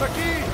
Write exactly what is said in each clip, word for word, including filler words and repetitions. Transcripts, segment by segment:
por aquí!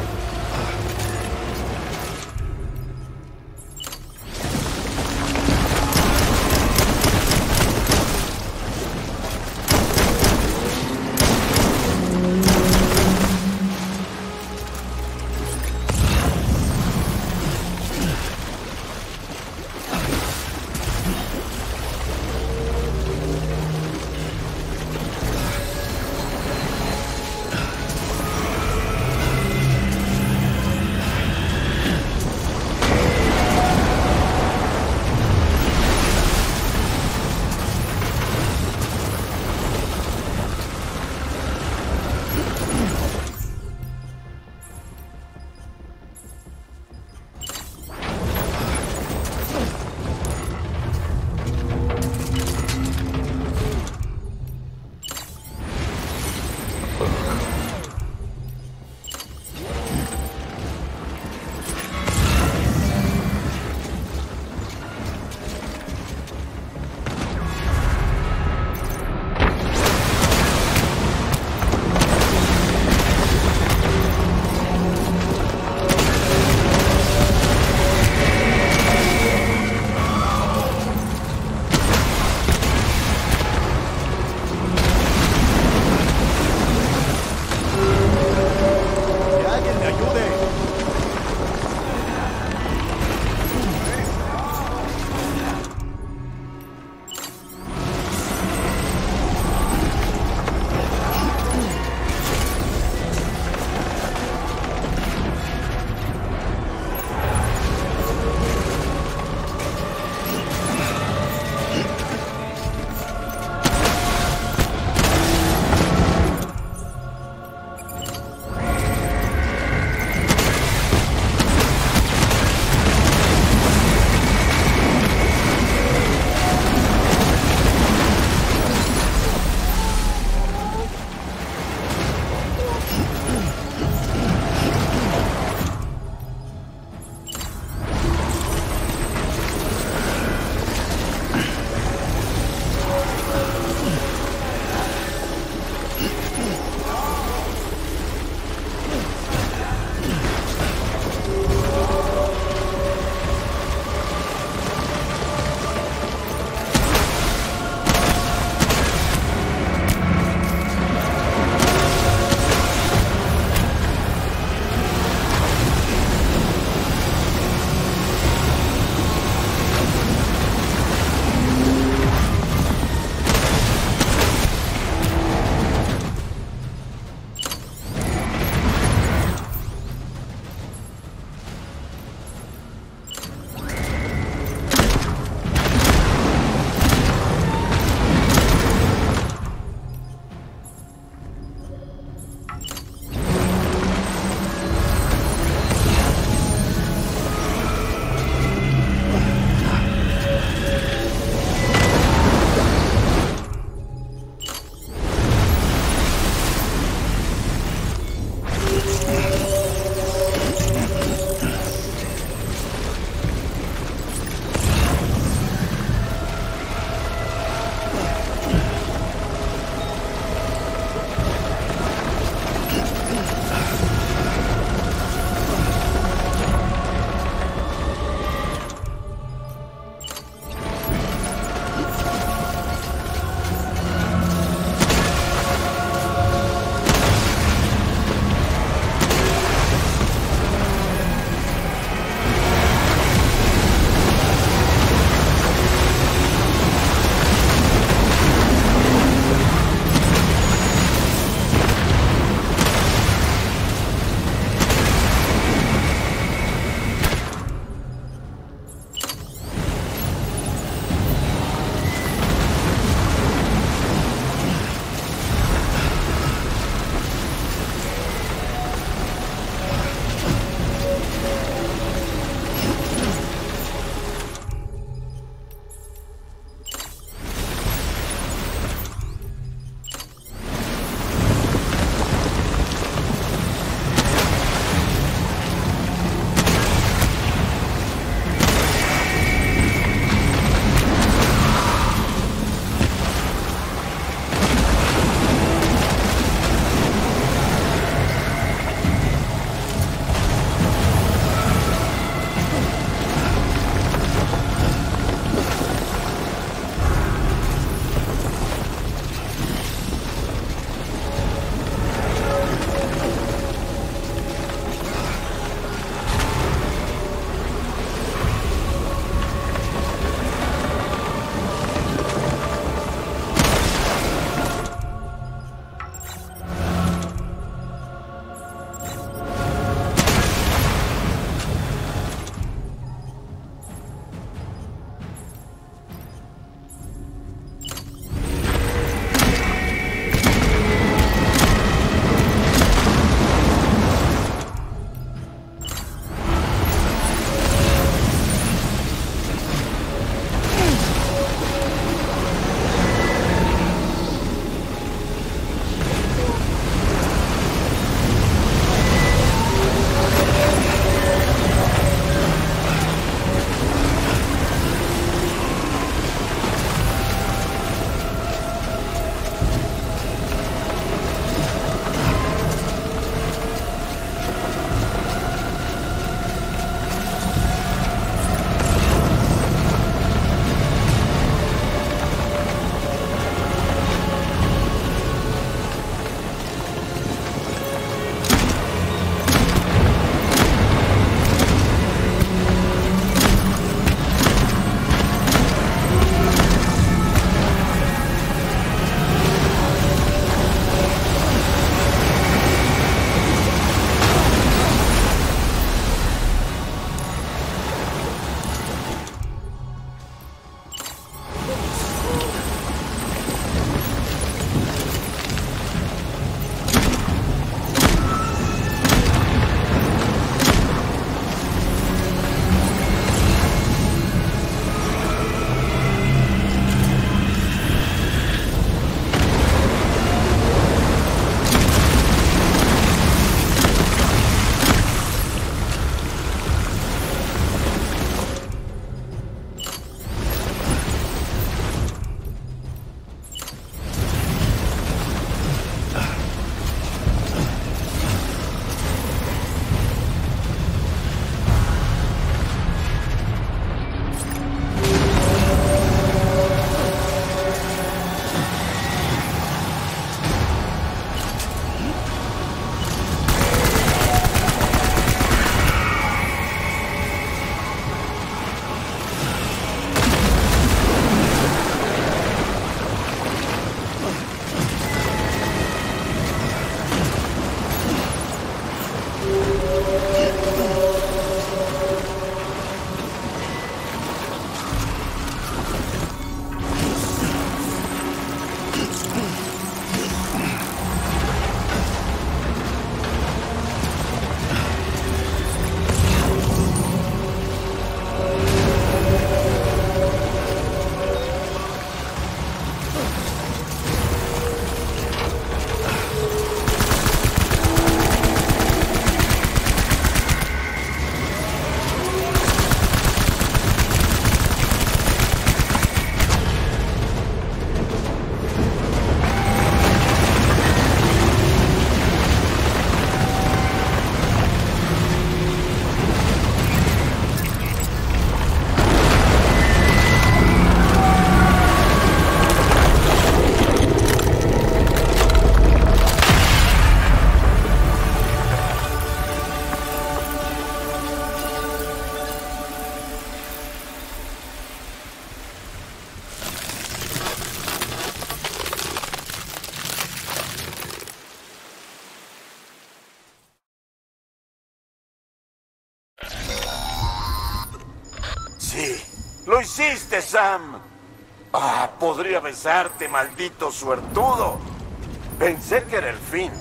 Sí, lo hiciste, Sam. Ah, podría besarte, maldito suertudo. Pensé que era el fin.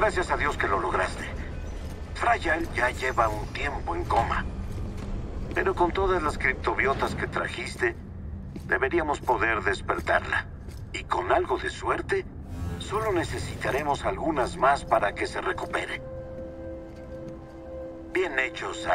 Gracias a Dios que lo lograste. Fragile ya lleva un tiempo en coma. Pero con todas las criptobiotas que trajiste, deberíamos poder despertarla. Y con algo de suerte, solo necesitaremos algunas más para que se recupere. Bien hecho, Sam.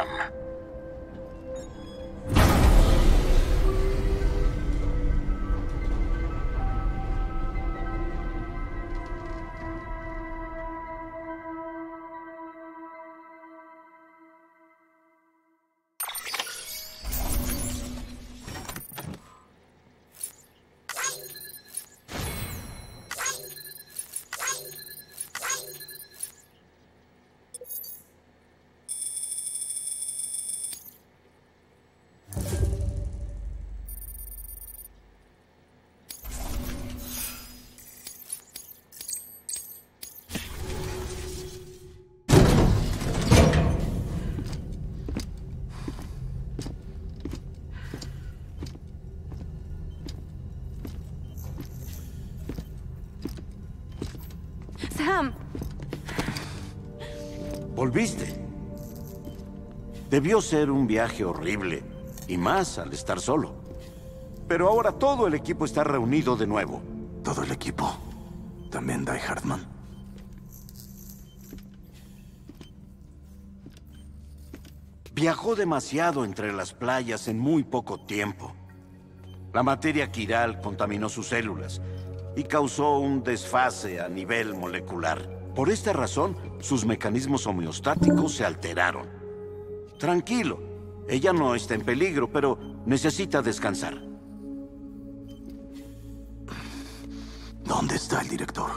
Sam. ¿Volviste? Debió ser un viaje horrible, y más al estar solo. Pero ahora todo el equipo está reunido de nuevo. ¿Todo el equipo? ¿También Die Hardman? Viajó demasiado entre las playas en muy poco tiempo. La materia quiral contaminó sus células y causó un desfase a nivel molecular. Por esta razón, sus mecanismos homeostáticos se alteraron. Tranquilo, ella no está en peligro, pero necesita descansar. ¿Dónde está el director?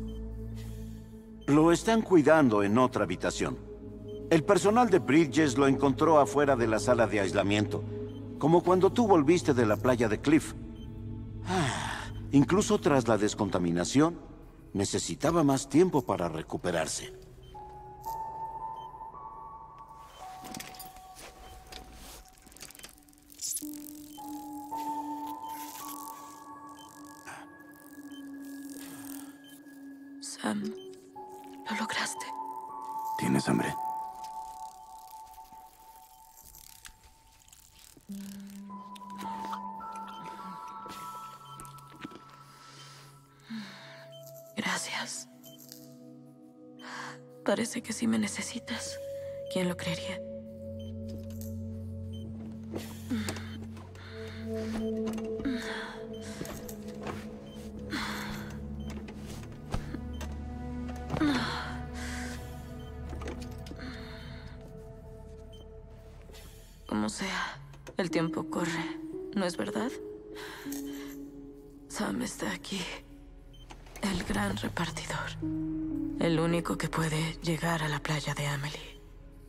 Lo están cuidando en otra habitación. El personal de Bridges lo encontró afuera de la sala de aislamiento, como cuando tú volviste de la playa de Cliff. Ah. Incluso tras la descontaminación, necesitaba más tiempo para recuperarse. Sam, lo lograste. ¿Tienes hambre? Gracias. Parece que sí me necesitas. ¿Quién lo creería? Como sea, el tiempo corre, ¿no es verdad? Sam está aquí. El gran repartidor. El único que puede llegar a la playa de Amelie.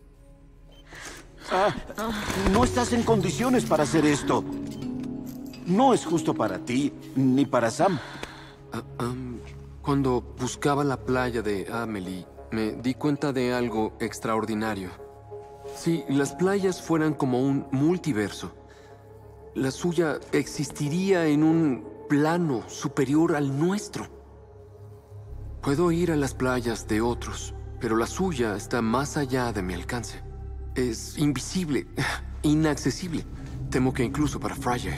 Ah, no estás en condiciones para hacer esto. No es justo para ti, ni para Sam. Uh, um, cuando buscaba la playa de Amelie, me di cuenta de algo extraordinario. Si las playas fueran como un multiverso, la suya existiría en un plano superior al nuestro. Puedo ir a las playas de otros, pero la suya está más allá de mi alcance. Es invisible, inaccesible. Temo que incluso para Fragile.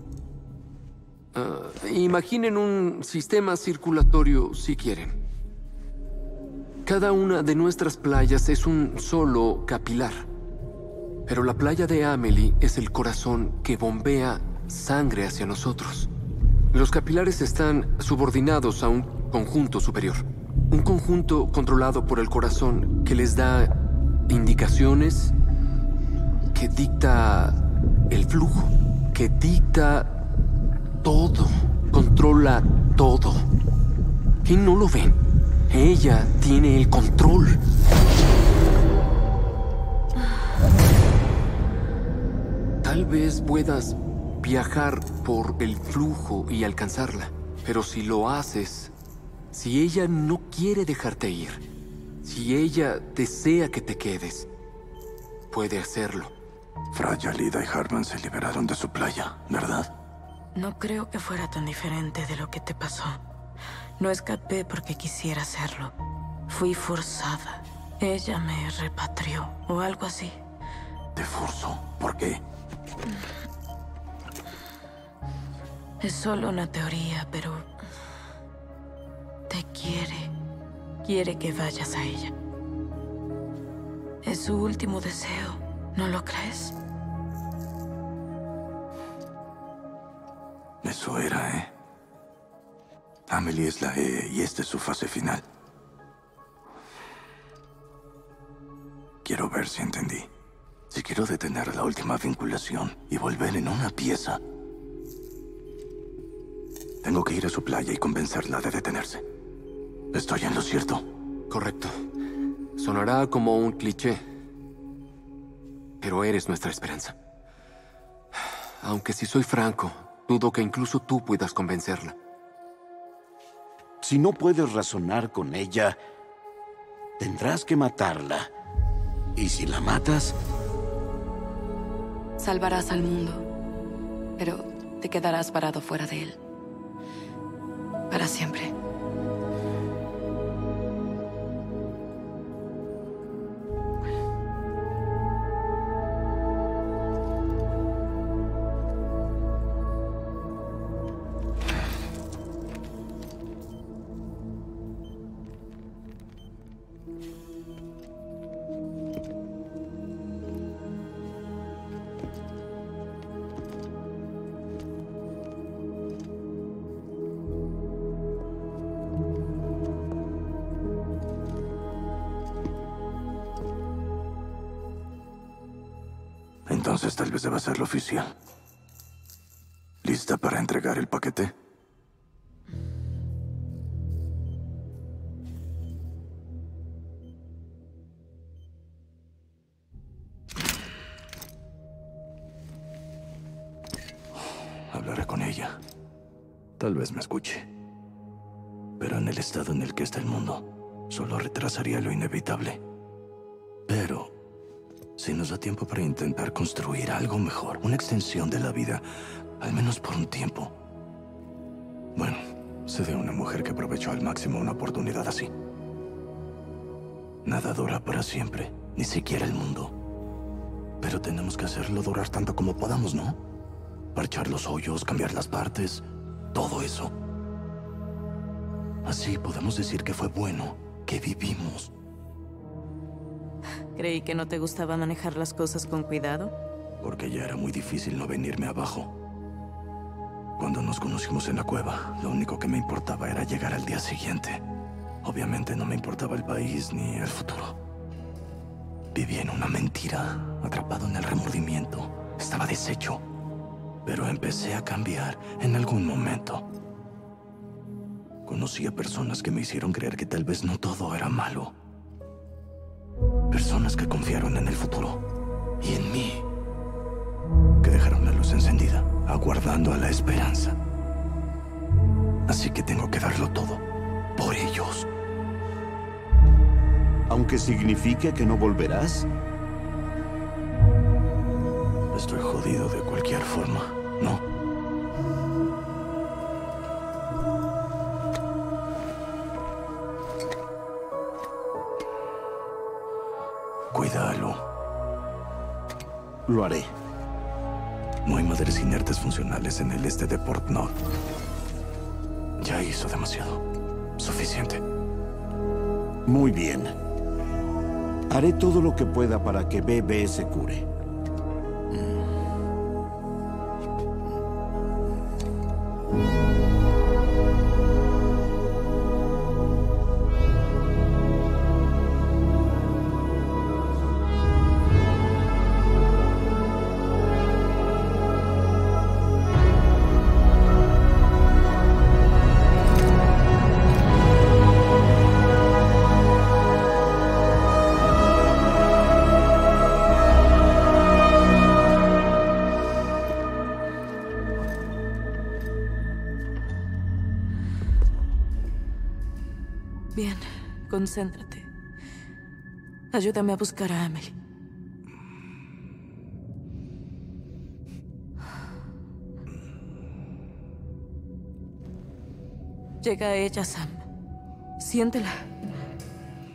Uh, imaginen un sistema circulatorio si quieren. Cada una de nuestras playas es un solo capilar. Pero la playa de Amelie es el corazón que bombea sangre hacia nosotros. Los capilares están subordinados a un conjunto superior. Un conjunto controlado por el corazón que les da indicaciones, que dicta el flujo, que dicta todo, controla todo. ¿Qué no lo ven? Ella tiene el control. Tal vez puedas viajar por el flujo y alcanzarla, pero si lo haces, si ella no quiere dejarte ir, si ella desea que te quedes, puede hacerlo. Fragile y Die Hardman se liberaron de su playa, ¿verdad? No creo que fuera tan diferente de lo que te pasó. No escapé porque quisiera hacerlo. Fui forzada. Ella me repatrió, o algo así. ¿Te forzó? ¿Por qué? Es solo una teoría, pero... te quiere. Quiere que vayas a ella. Es su último deseo, ¿no lo crees? Eso era, ¿eh? Amelie es la E y esta es su fase final. Quiero ver si entendí. Si quiero detener la última vinculación y volver en una pieza, tengo que ir a su playa y convencerla de detenerse. ¿Estoy en lo cierto? Correcto. Sonará como un cliché, pero eres nuestra esperanza. Aunque si soy franco, dudo que incluso tú puedas convencerla. Si no puedes razonar con ella, tendrás que matarla. Y si la matas... salvarás al mundo, pero te quedarás parado fuera de él. Para siempre. Entonces tal vez deba hacerlo oficial. ¿Lista para entregar el paquete? Hablaré con ella. Tal vez me escuche. Pero en el estado en el que está el mundo, solo retrasaría lo inevitable. Pero... si nos da tiempo para intentar construir algo mejor, una extensión de la vida, al menos por un tiempo. Bueno, sé de una mujer que aprovechó al máximo una oportunidad así. Nada dura para siempre, ni siquiera el mundo. Pero tenemos que hacerlo durar tanto como podamos, ¿no? Parchar los hoyos, cambiar las partes, todo eso. Así podemos decir que fue bueno, que vivimos. Creí que no te gustaba manejar las cosas con cuidado. Porque ya era muy difícil no venirme abajo. Cuando nos conocimos en la cueva, lo único que me importaba era llegar al día siguiente. Obviamente no me importaba el país ni el futuro. Vivía en una mentira, atrapado en el remordimiento. Estaba deshecho. Pero empecé a cambiar en algún momento. Conocí a personas que me hicieron creer que tal vez no todo era malo. Personas que confiaron en el futuro y en mí, que dejaron la luz encendida, aguardando a la esperanza. Así que tengo que darlo todo, por ellos. Aunque signifique que no volverás. Estoy jodido de cualquier forma, ¿no? Cuídalo. Lo haré. No hay madres inertes funcionales en el este de Port Knot. Ya hizo demasiado. Suficiente. Muy bien. Haré todo lo que pueda para que B B se cure. Bien, concéntrate. Ayúdame a buscar a Amelie. Llega a ella, Sam. Siéntela.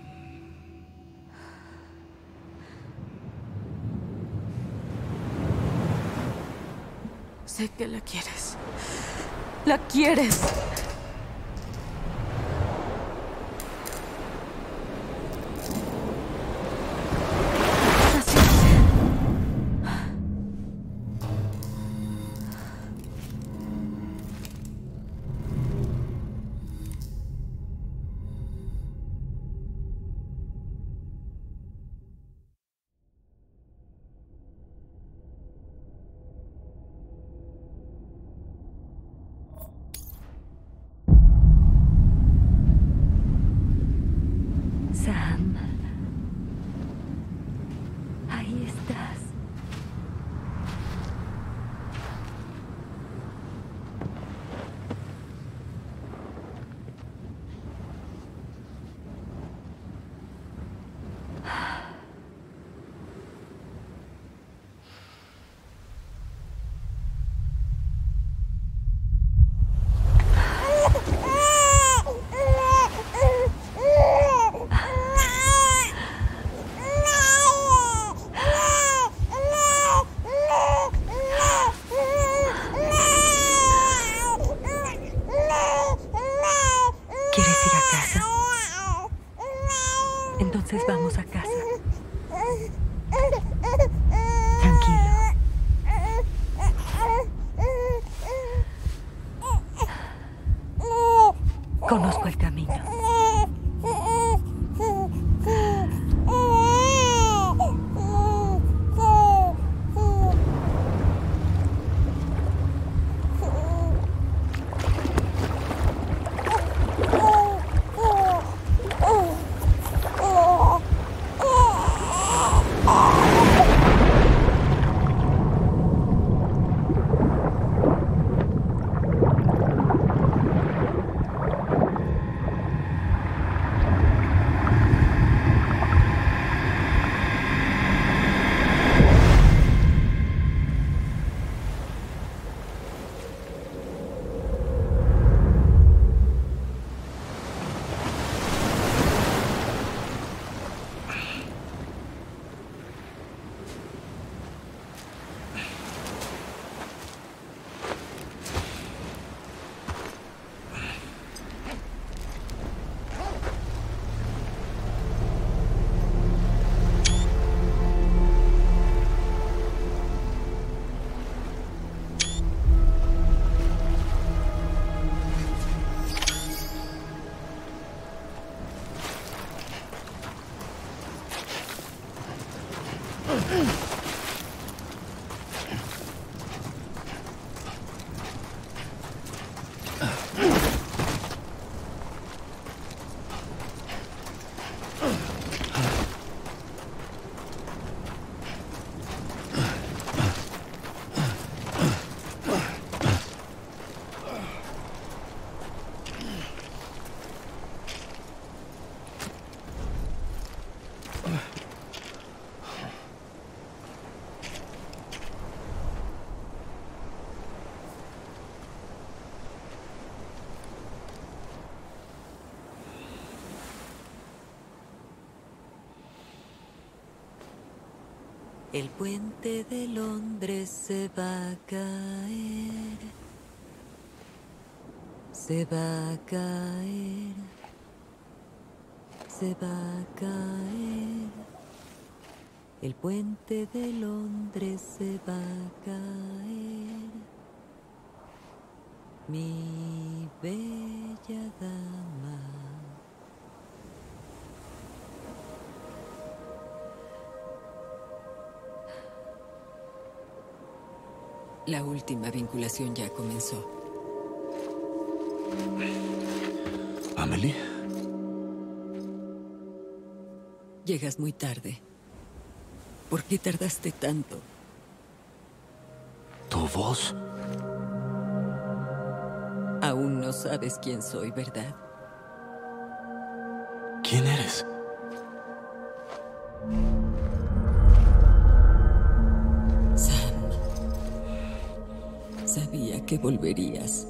Sé que la quieres. ¡La quieres! Así es. Sam, ahí estás. ¿Quieres ir a casa? Entonces vamos a casa. Tranquilo. Conozco el camino. El puente de Londres se va a caer. Se va a caer. Se va a caer. El puente de Londres se va a caer. Mi bella dama. La última vinculación ya comenzó. ¿Amelie? Llegas muy tarde. ¿Por qué tardaste tanto? ¿Tu voz? Aún no sabes quién soy, ¿verdad? ¿Quién eres? Sam. Sabía que volverías.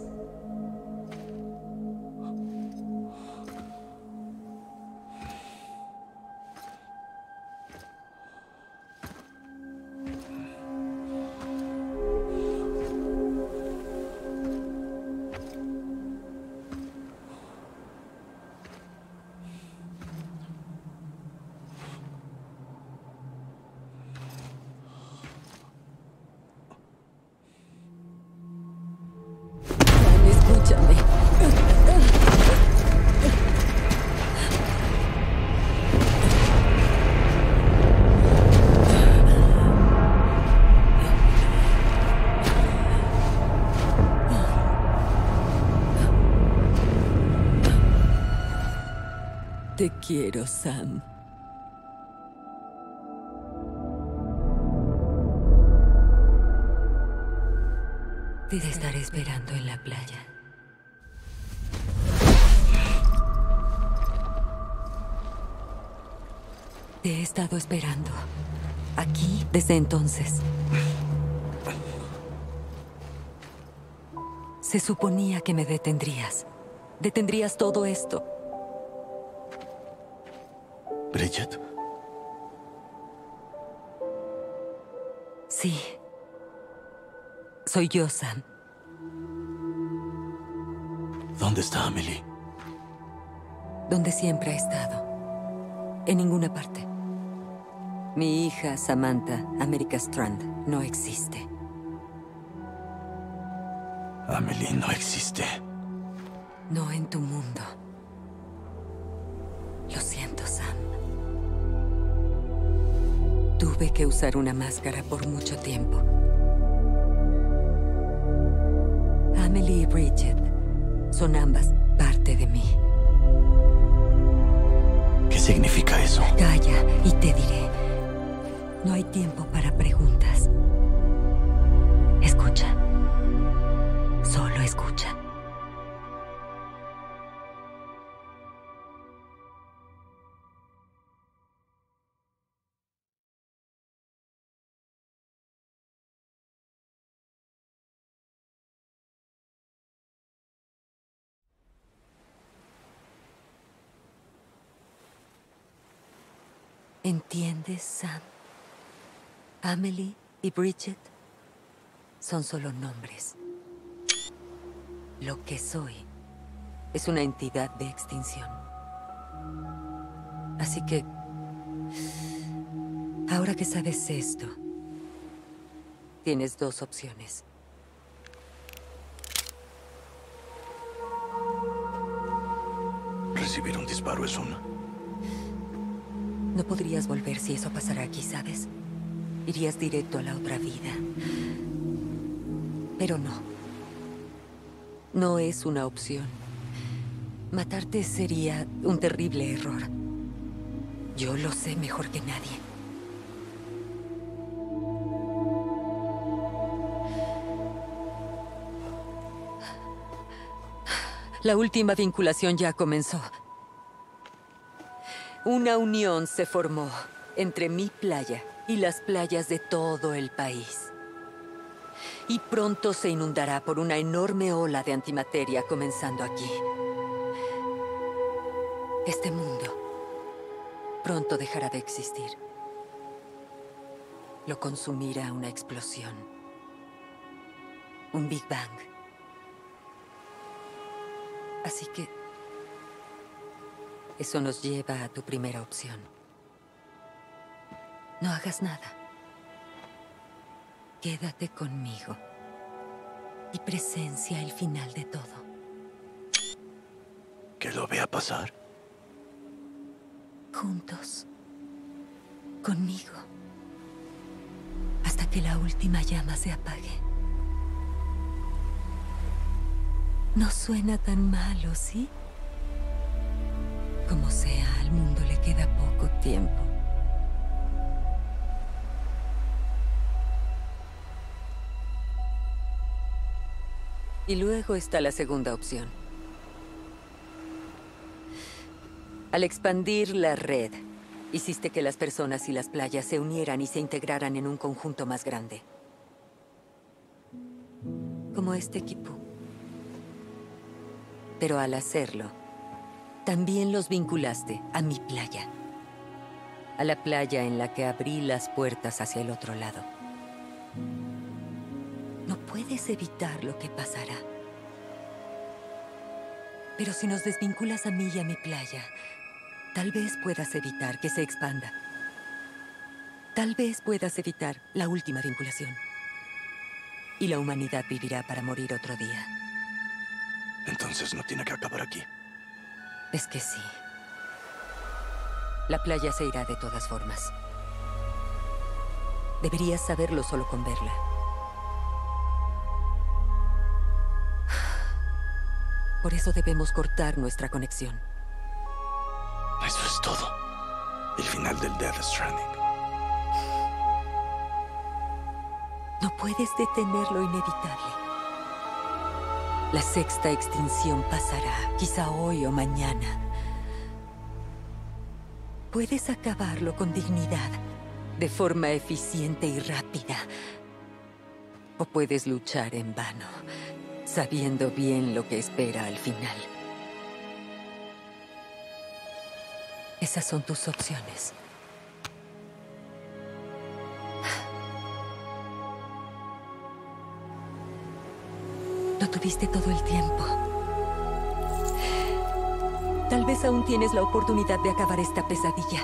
Te quiero, Sam. Te estaré esperando en la playa. Te he estado esperando. Aquí desde entonces. Se suponía que me detendrías. Detendrías todo esto. Bridget. Sí. Soy yo, Sam. ¿Dónde está Amelie? Donde siempre ha estado. En ninguna parte. Mi hija, Samantha, America Strand, no existe. Amelie no existe. No en tu mundo. Lo siento, Sam. Tuve que usar una máscara por mucho tiempo. Amelie y Bridget son ambas parte de mí. ¿Qué significa eso? Calla y te diré. No hay tiempo para preguntas. Escucha. Solo escucha. ¿Entiendes, Sam? Amelie y Bridget son solo nombres. Lo que soy es una entidad de extinción. Así que, ahora que sabes esto, tienes dos opciones. Recibir un disparo es una. No podrías volver si eso pasara aquí, ¿sabes? Irías directo a la otra vida. Pero no. No es una opción. Matarte sería un terrible error. Yo lo sé mejor que nadie. La última vinculación ya comenzó. Una unión se formó entre mi playa y las playas de todo el país. Y pronto se inundará por una enorme ola de antimateria comenzando aquí. Este mundo pronto dejará de existir. Lo consumirá una explosión. Un Big Bang. Así que eso nos lleva a tu primera opción. No hagas nada. Quédate conmigo y presencia el final de todo. ¿Que lo vea pasar? Juntos. Conmigo. Hasta que la última llama se apague. No suena tan malo, ¿sí? Como sea, al mundo le queda poco tiempo. Y luego está la segunda opción. Al expandir la red, hiciste que las personas y las playas se unieran y se integraran en un conjunto más grande. Como este equipo. Pero al hacerlo, también los vinculaste a mi playa. A la playa en la que abrí las puertas hacia el otro lado. No puedes evitar lo que pasará. Pero si nos desvinculas a mí y a mi playa, tal vez puedas evitar que se expanda. Tal vez puedas evitar la última vinculación. Y la humanidad vivirá para morir otro día. Entonces no tiene que acabar aquí. Es que sí. La playa se irá de todas formas. Deberías saberlo solo con verla. Por eso debemos cortar nuestra conexión. Eso es todo. El final del Death Stranding. No puedes detener lo inevitable. La sexta extinción pasará, quizá hoy o mañana. Puedes acabarlo con dignidad, de forma eficiente y rápida. O puedes luchar en vano, sabiendo bien lo que espera al final. Esas son tus opciones. Lo tuviste todo el tiempo. Tal vez aún tienes la oportunidad de acabar esta pesadilla.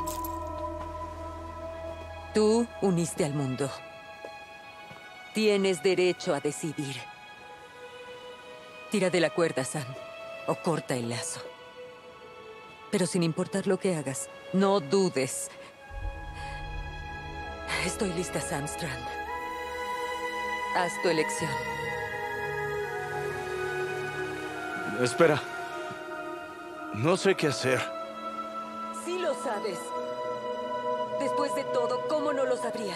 Tú uniste al mundo. Tienes derecho a decidir. Tira de la cuerda, Sam, o corta el lazo. Pero sin importar lo que hagas, no dudes. Estoy lista, Sam Strand. Haz tu elección. Espera. No sé qué hacer. Sí lo sabes. Después de todo, ¿cómo no lo sabrías?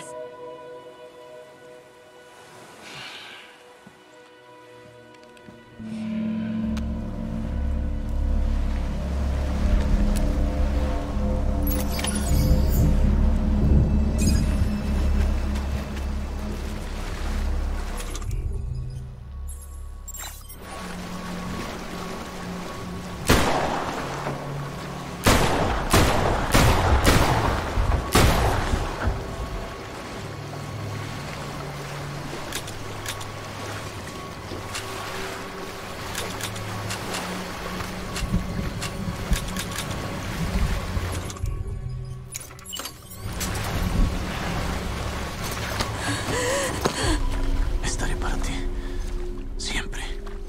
Estaré para ti. Siempre.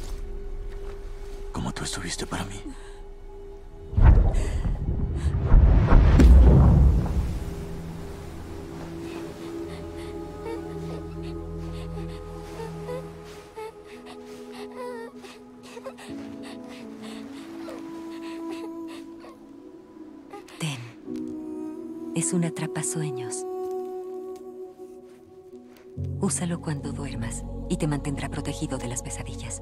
Como tú estuviste para mí. Ten. Es un atrapasueños. Úsalo cuando duermas y te mantendrá protegido de las pesadillas.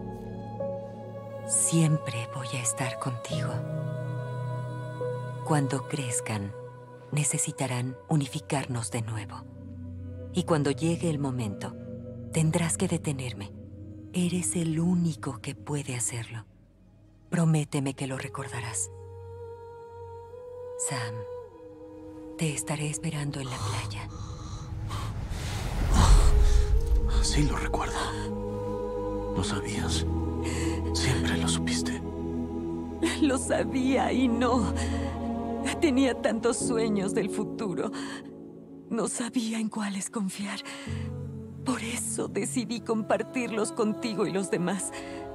Siempre voy a estar contigo. Cuando crezcan, necesitarán unificarnos de nuevo. Y cuando llegue el momento, tendrás que detenerme. Eres el único que puede hacerlo. Prométeme que lo recordarás. Sam, te estaré esperando en la playa. Sí, lo recuerdo. ¿Lo sabías? Siempre lo supiste. Lo sabía y no. Tenía tantos sueños del futuro. No sabía en cuáles confiar. Por eso decidí compartirlos contigo y los demás.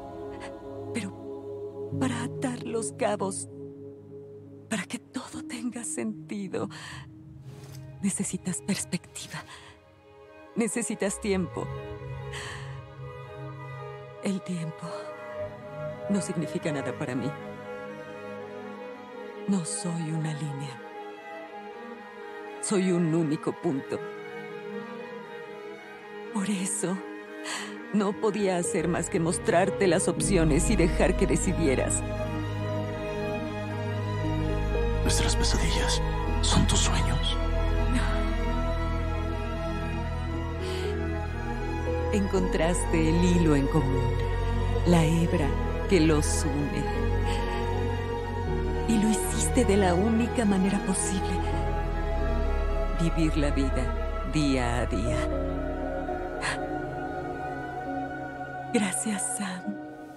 Pero para atar los cabos, para que todo tenga sentido, necesitas perspectiva. Necesitas tiempo. El tiempo no significa nada para mí. No soy una línea. Soy un único punto. Por eso, no podía hacer más que mostrarte las opciones y dejar que decidieras. Nuestras pesadillas son tus sueños. Encontraste el hilo en común, la hebra que los une. Y lo hiciste de la única manera posible. Vivir la vida día a día. Gracias, Sam.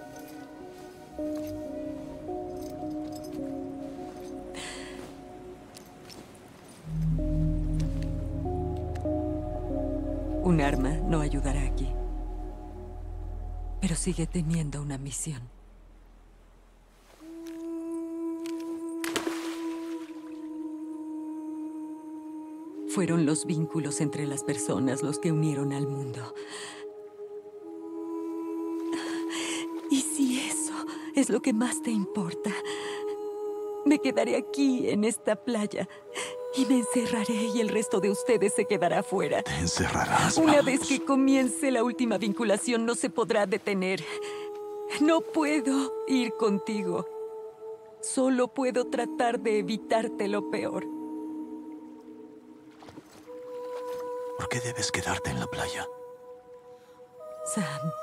Un arma no ayudará aquí. Pero sigue teniendo una misión. Fueron los vínculos entre las personas los que unieron al mundo. Y si eso es lo que más te importa, Me quedaré aquí, en esta playa, y me encerraré y el resto de ustedes se quedará afuera. Te encerrarás. Una vamos. vez que comience la última vinculación, no se podrá detener. No puedo ir contigo. Solo puedo tratar de evitarte lo peor. ¿Por qué debes quedarte en la playa? Sam,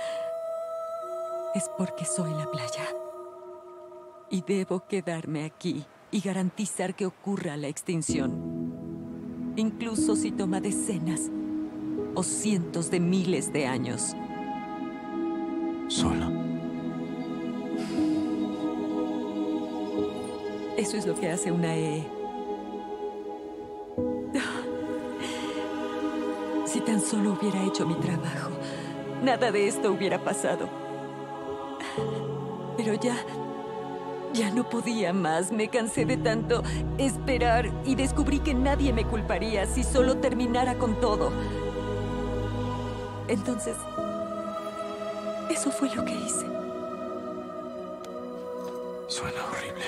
es porque soy la playa. Y debo quedarme aquí y garantizar que ocurra la extinción. Incluso si toma decenas o cientos de miles de años. Sola. Eso es lo que hace una E E. Si tan solo hubiera hecho mi trabajo, nada de esto hubiera pasado. Pero ya, ya no podía más. Me cansé de tanto esperar y descubrí que nadie me culparía si solo terminara con todo. Entonces, eso fue lo que hice. Suena horrible.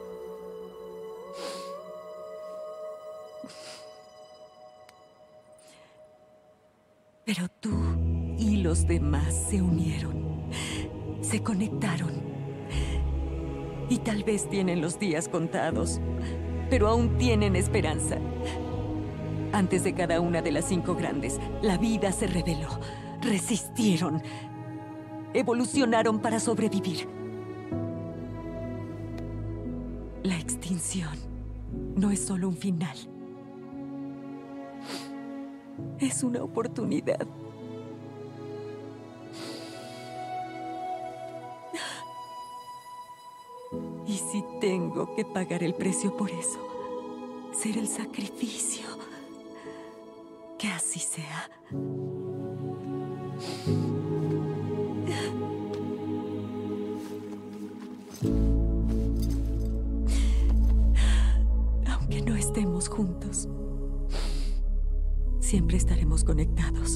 Pero tú y los demás se unieron, se conectaron. Y tal vez tienen los días contados, pero aún tienen esperanza. Antes de cada una de las cinco grandes, la vida se rebeló, resistieron, evolucionaron para sobrevivir. La extinción no es solo un final. Es una oportunidad. Y si tengo que pagar el precio por eso, ser el sacrificio, que así sea. Aunque no estemos juntos, siempre estaremos conectados.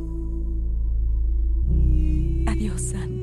Adiós, Sam.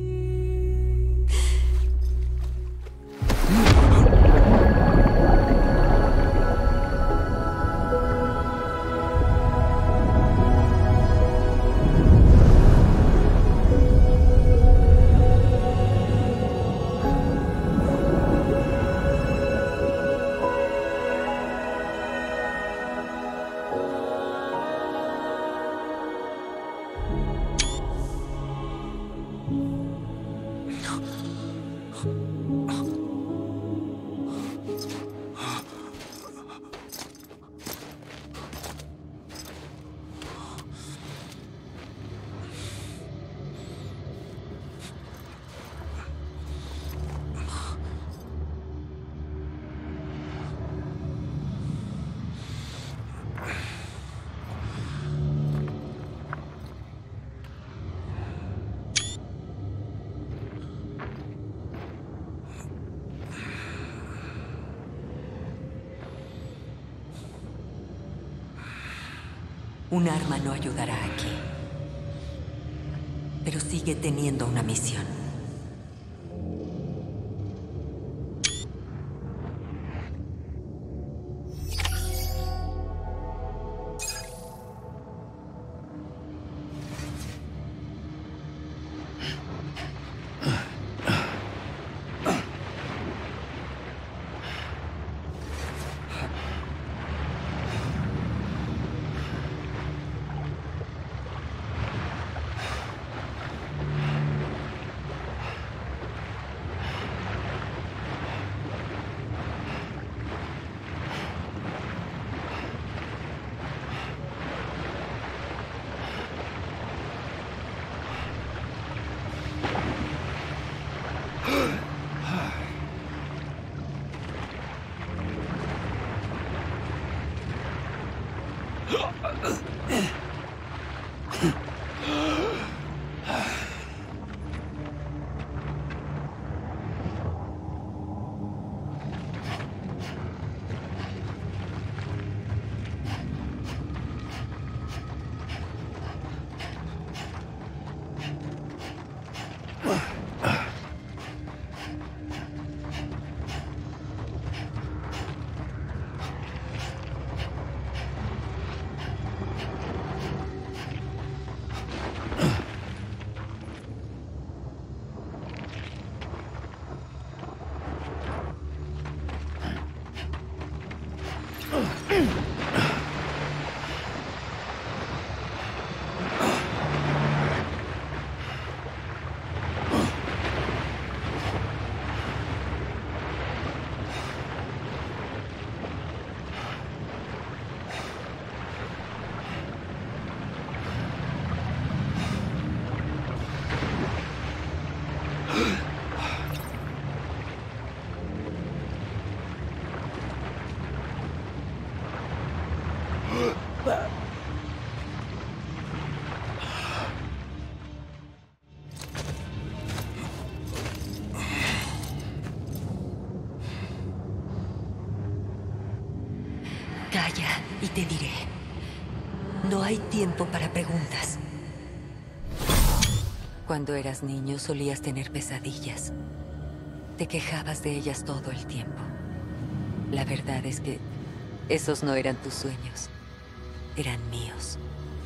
Un arma no ayudará aquí, pero sigue teniendo una misión. Calla y te diré. No hay tiempo para preguntas. Cuando eras niño solías tener pesadillas. Te quejabas de ellas todo el tiempo. La verdad es que esos no eran tus sueños. Eran míos.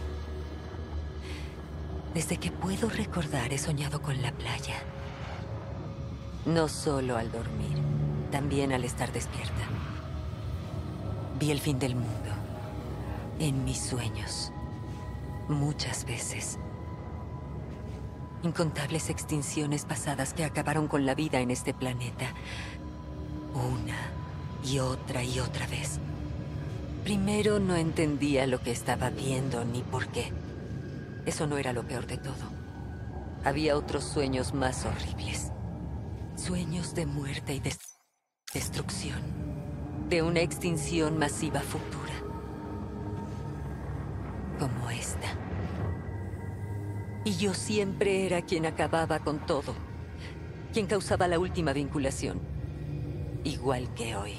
Desde que puedo recordar he soñado con la playa. No solo al dormir, también al estar despierta. Vi el fin del mundo. En mis sueños. Muchas veces. Incontables extinciones pasadas que acabaron con la vida en este planeta. Una y otra y otra vez. Primero no entendía lo que estaba viendo ni por qué. Eso no era lo peor de todo. Había otros sueños más horribles. Sueños de muerte y de destrucción. De una extinción masiva futura. Como esta. Y yo siempre era quien acababa con todo. Quien causaba la última vinculación. Igual que hoy.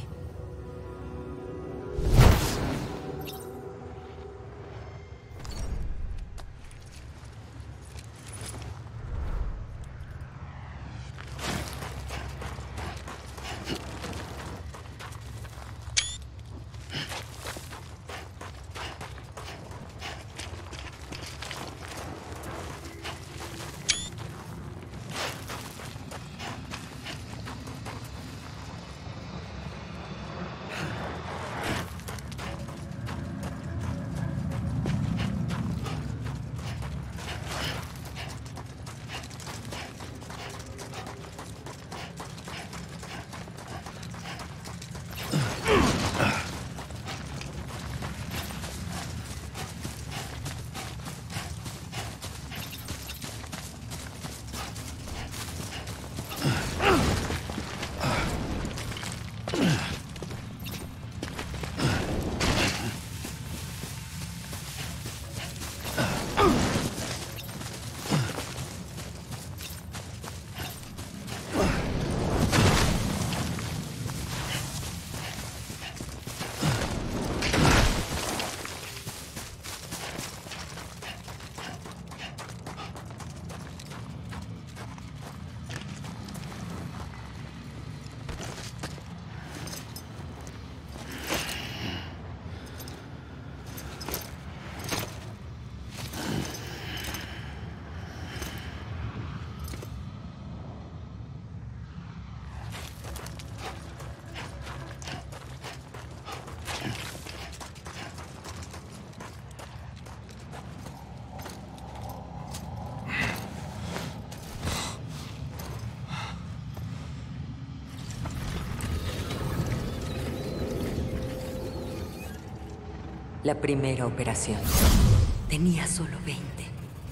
La primera operación. Tenía solo veinte.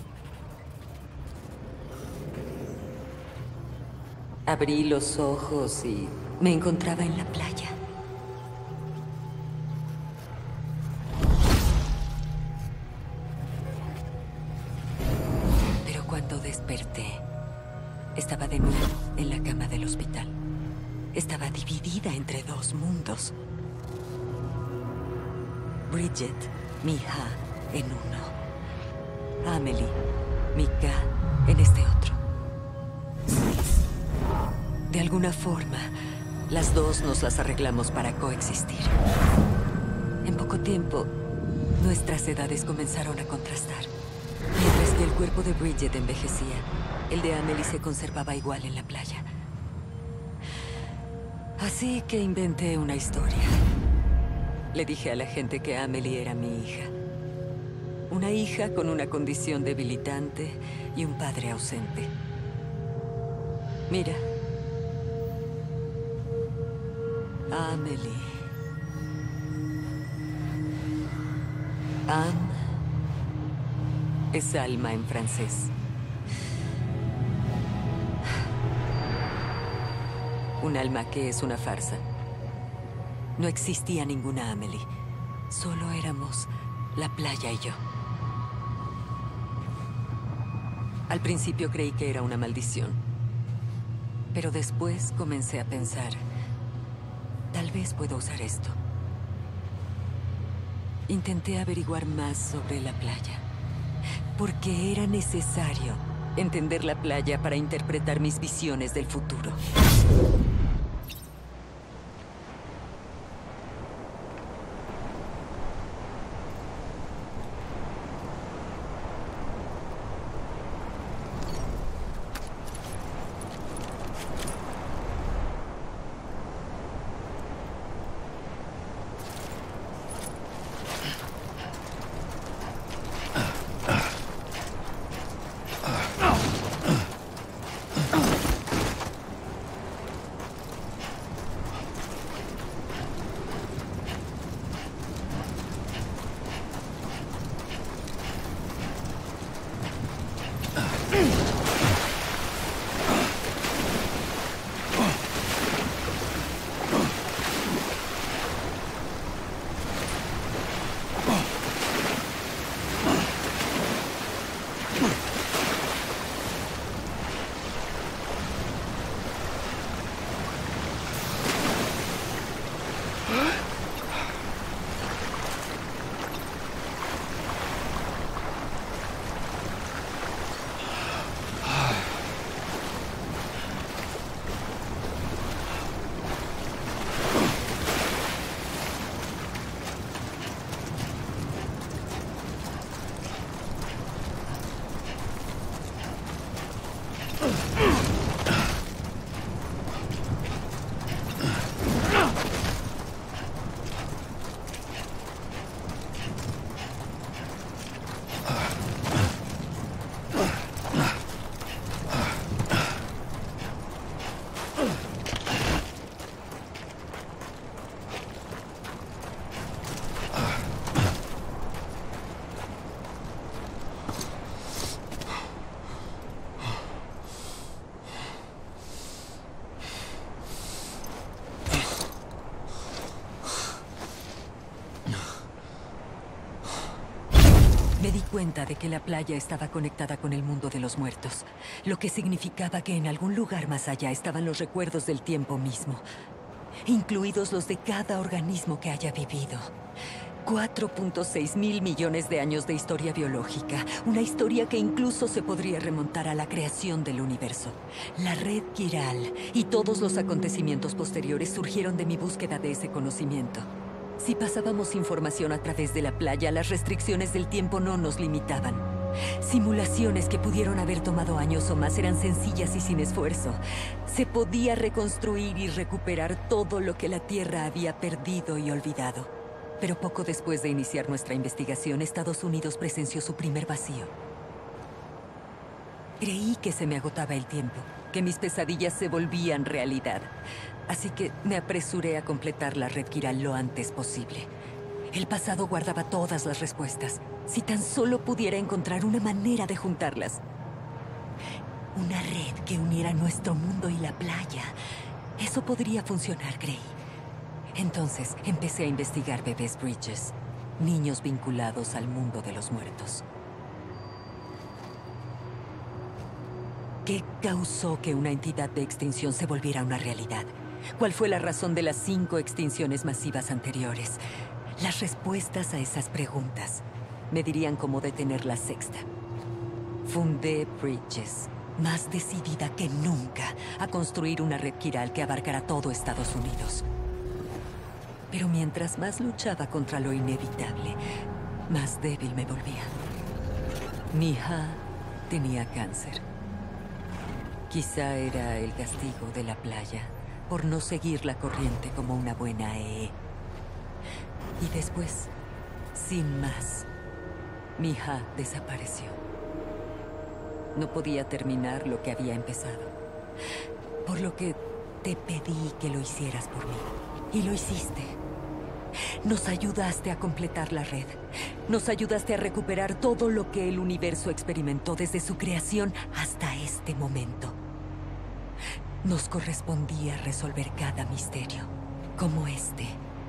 Abrí los ojos y me encontraba en la playa. Pero cuando desperté, estaba de nuevo en la cama del hospital. Estaba dividida entre dos mundos. Bridget, mi hija, en uno. Amelie, mi Ka, en este otro. De alguna forma, las dos nos las arreglamos para coexistir. En poco tiempo, nuestras edades comenzaron a contrastar. Mientras que el cuerpo de Bridget envejecía, el de Amelie se conservaba igual en la playa. Así que inventé una historia. Le dije a la gente que Amelie era mi hija. Una hija con una condición debilitante y un padre ausente. Mira. Amelie. Âme es alma en francés. Un alma que es una farsa. No existía ninguna Amelie. Solo éramos la playa y yo. Al principio creí que era una maldición. Pero después comencé a pensar, tal vez puedo usar esto. intenté averiguar más sobre la playa. Porque era necesario entender la playa para interpretar mis visiones del futuro. Me di cuenta de que la playa estaba conectada con el mundo de los muertos, lo que significaba que en algún lugar más allá estaban los recuerdos del tiempo mismo, incluidos los de cada organismo que haya vivido. cuatro punto seis mil millones de años de historia biológica, una historia que incluso se podría remontar a la creación del universo. La red quiral y todos los acontecimientos posteriores surgieron de mi búsqueda de ese conocimiento. Si pasábamos información a través de la playa, las restricciones del tiempo no nos limitaban. Simulaciones que pudieron haber tomado años o más eran sencillas y sin esfuerzo. Se podía reconstruir y recuperar todo lo que la Tierra había perdido y olvidado. Pero poco después de iniciar nuestra investigación, Estados Unidos presenció su primer vacío. Creí que se me agotaba el tiempo, que mis pesadillas se volvían realidad. Así que me apresuré a completar la red quiral lo antes posible. El pasado guardaba todas las respuestas. Si tan solo pudiera encontrar una manera de juntarlas. Una red que uniera nuestro mundo y la playa. Eso podría funcionar, creí. Entonces empecé a investigar bebés Bridges, niños vinculados al mundo de los muertos. ¿Qué causó que una entidad de extinción se volviera una realidad? ¿Cuál fue la razón de las cinco extinciones masivas anteriores? Las respuestas a esas preguntas me dirían cómo detener la sexta. Fundé Bridges, más decidida que nunca a construir una red quiral que abarcara todo Estados Unidos. Pero mientras más luchaba contra lo inevitable, más débil me volvía. Mi hija tenía cáncer. Quizá era el castigo de la playa por no seguir la corriente como una buena E E. Y después, sin más, mi hija desapareció. No podía terminar lo que había empezado. Por lo que te pedí que lo hicieras por mí. Y lo hiciste. Nos ayudaste a completar la red. Nos ayudaste a recuperar todo lo que el universo experimentó desde su creación hasta este momento. Nos correspondía resolver cada misterio, como este.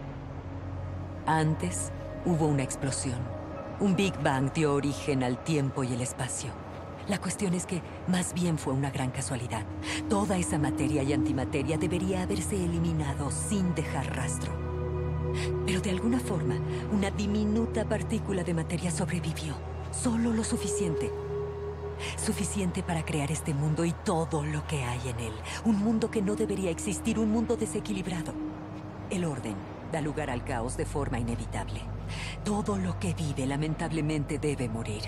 Antes hubo una explosión. Un Big Bang dio origen al tiempo y el espacio. La cuestión es que más bien fue una gran casualidad. Toda esa materia y antimateria debería haberse eliminado sin dejar rastro. Pero de alguna forma, una diminuta partícula de materia sobrevivió. Solo lo suficiente. Suficiente para crear este mundo y todo lo que hay en él. Un mundo que no debería existir, un mundo desequilibrado. El orden da lugar al caos de forma inevitable. Todo lo que vive, lamentablemente, debe morir.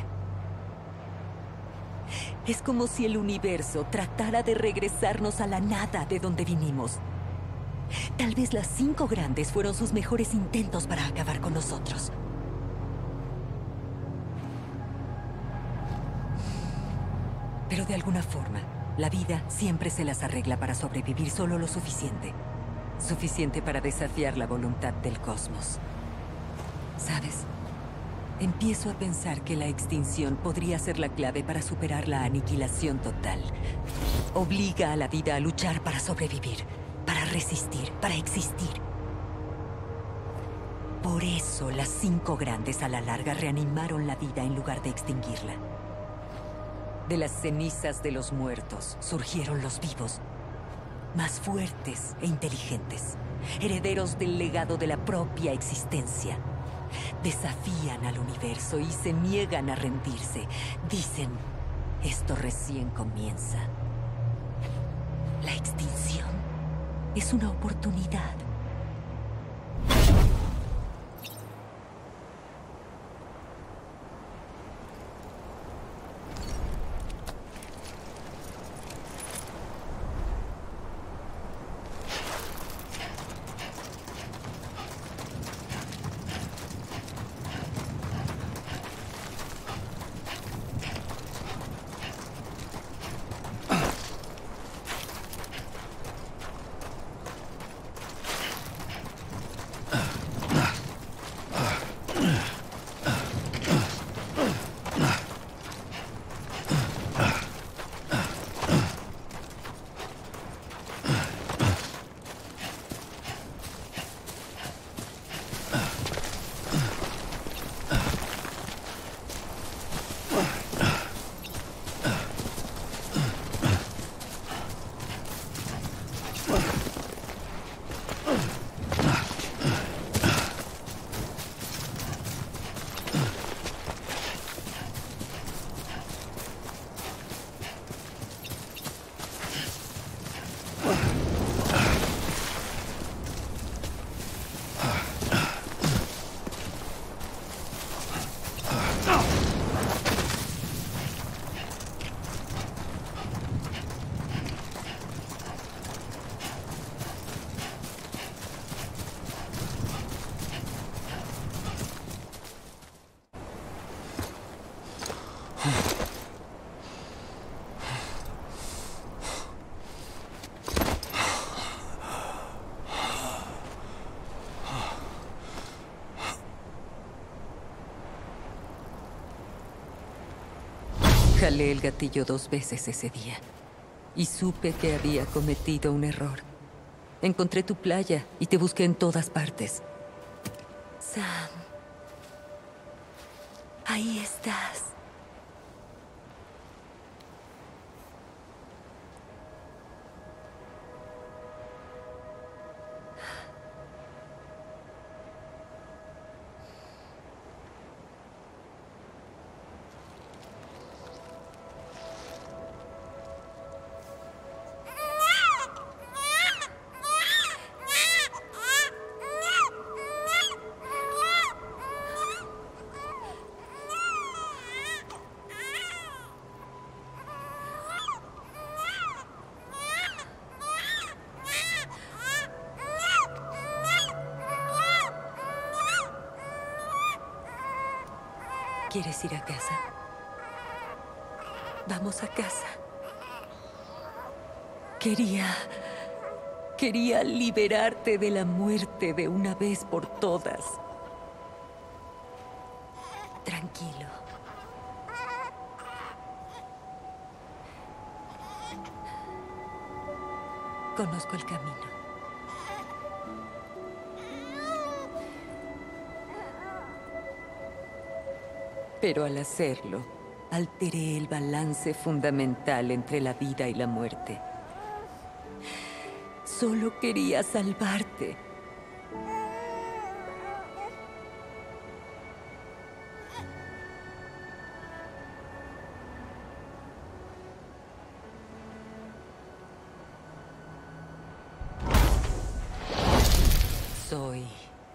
Es como si el universo tratara de regresarnos a la nada de donde vinimos. Tal vez las cinco grandes fueron sus mejores intentos para acabar con nosotros. Pero de alguna forma, la vida siempre se las arregla para sobrevivir solo lo suficiente. Suficiente para desafiar la voluntad del cosmos. ¿Sabes? Empiezo a pensar que la extinción podría ser la clave para superar la aniquilación total. Obliga a la vida a luchar para sobrevivir, para resistir, para existir. Por eso las cinco grandes a la larga reanimaron la vida en lugar de extinguirla. De las cenizas de los muertos surgieron los vivos, más fuertes e inteligentes, herederos del legado de la propia existencia. Desafían al universo y se niegan a rendirse. Dicen, esto recién comienza. La extinción es una oportunidad. Jalé el gatillo dos veces ese día y supe que había cometido un error. Encontré tu playa y te busqué en todas partes. Sam, ahí estás. ¿Quieres ir a casa? Vamos a casa. Quería... Quería liberarte de la muerte de una vez por todas. Tranquilo. Conozco el camino. Pero al hacerlo, alteré el balance fundamental entre la vida y la muerte. Solo quería salvarte.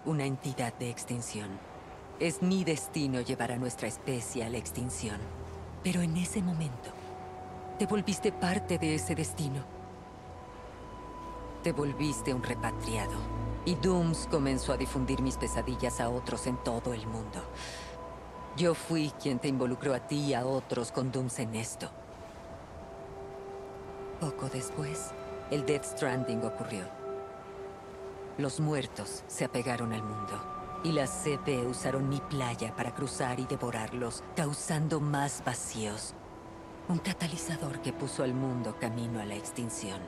una entidad de extinción. Es mi destino llevar a nuestra especie a la extinción. Pero en ese momento, te volviste parte de ese destino. Te volviste un repatriado. Y Dooms comenzó a difundir mis pesadillas a otros en todo el mundo. Yo fui quien te involucró a ti y a otros con Dooms en esto. Poco después, el Death Stranding ocurrió. Los muertos se apegaron al mundo. Y las C P usaron mi playa para cruzar y devorarlos, causando más vacíos. Un catalizador que puso al mundo camino a la extinción.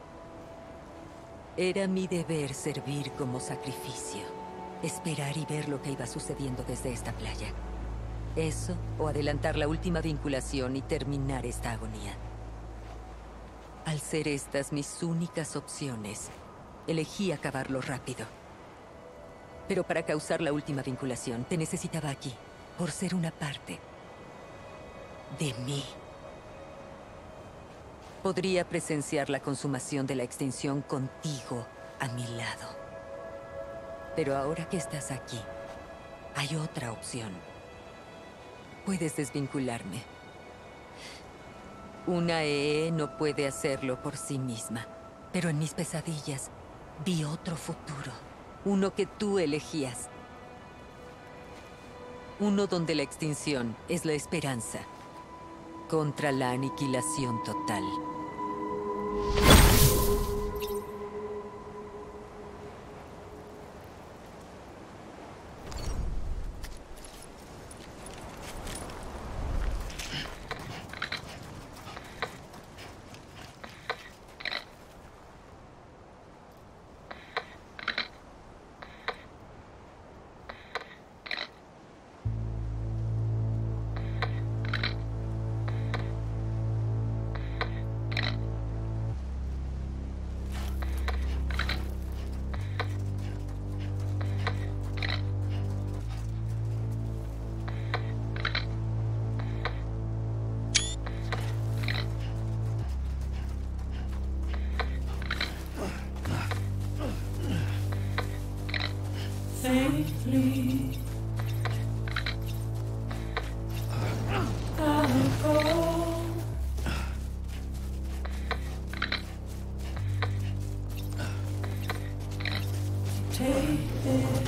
Era mi deber servir como sacrificio. Esperar y ver lo que iba sucediendo desde esta playa. Eso, o adelantar la última vinculación y terminar esta agonía. Al ser estas mis únicas opciones, elegí acabarlo rápido. Pero para causar la última vinculación, te necesitaba aquí, por ser una parte de mí. Podría presenciar la consumación de la extinción contigo a mi lado. Pero ahora que estás aquí, hay otra opción. Puedes desvincularme. Una E E no puede hacerlo por sí misma, pero en mis pesadillas vi otro futuro. Uno que tú elegías. Uno donde la extinción es la esperanza contra la aniquilación total. Safely, I'll go. Take it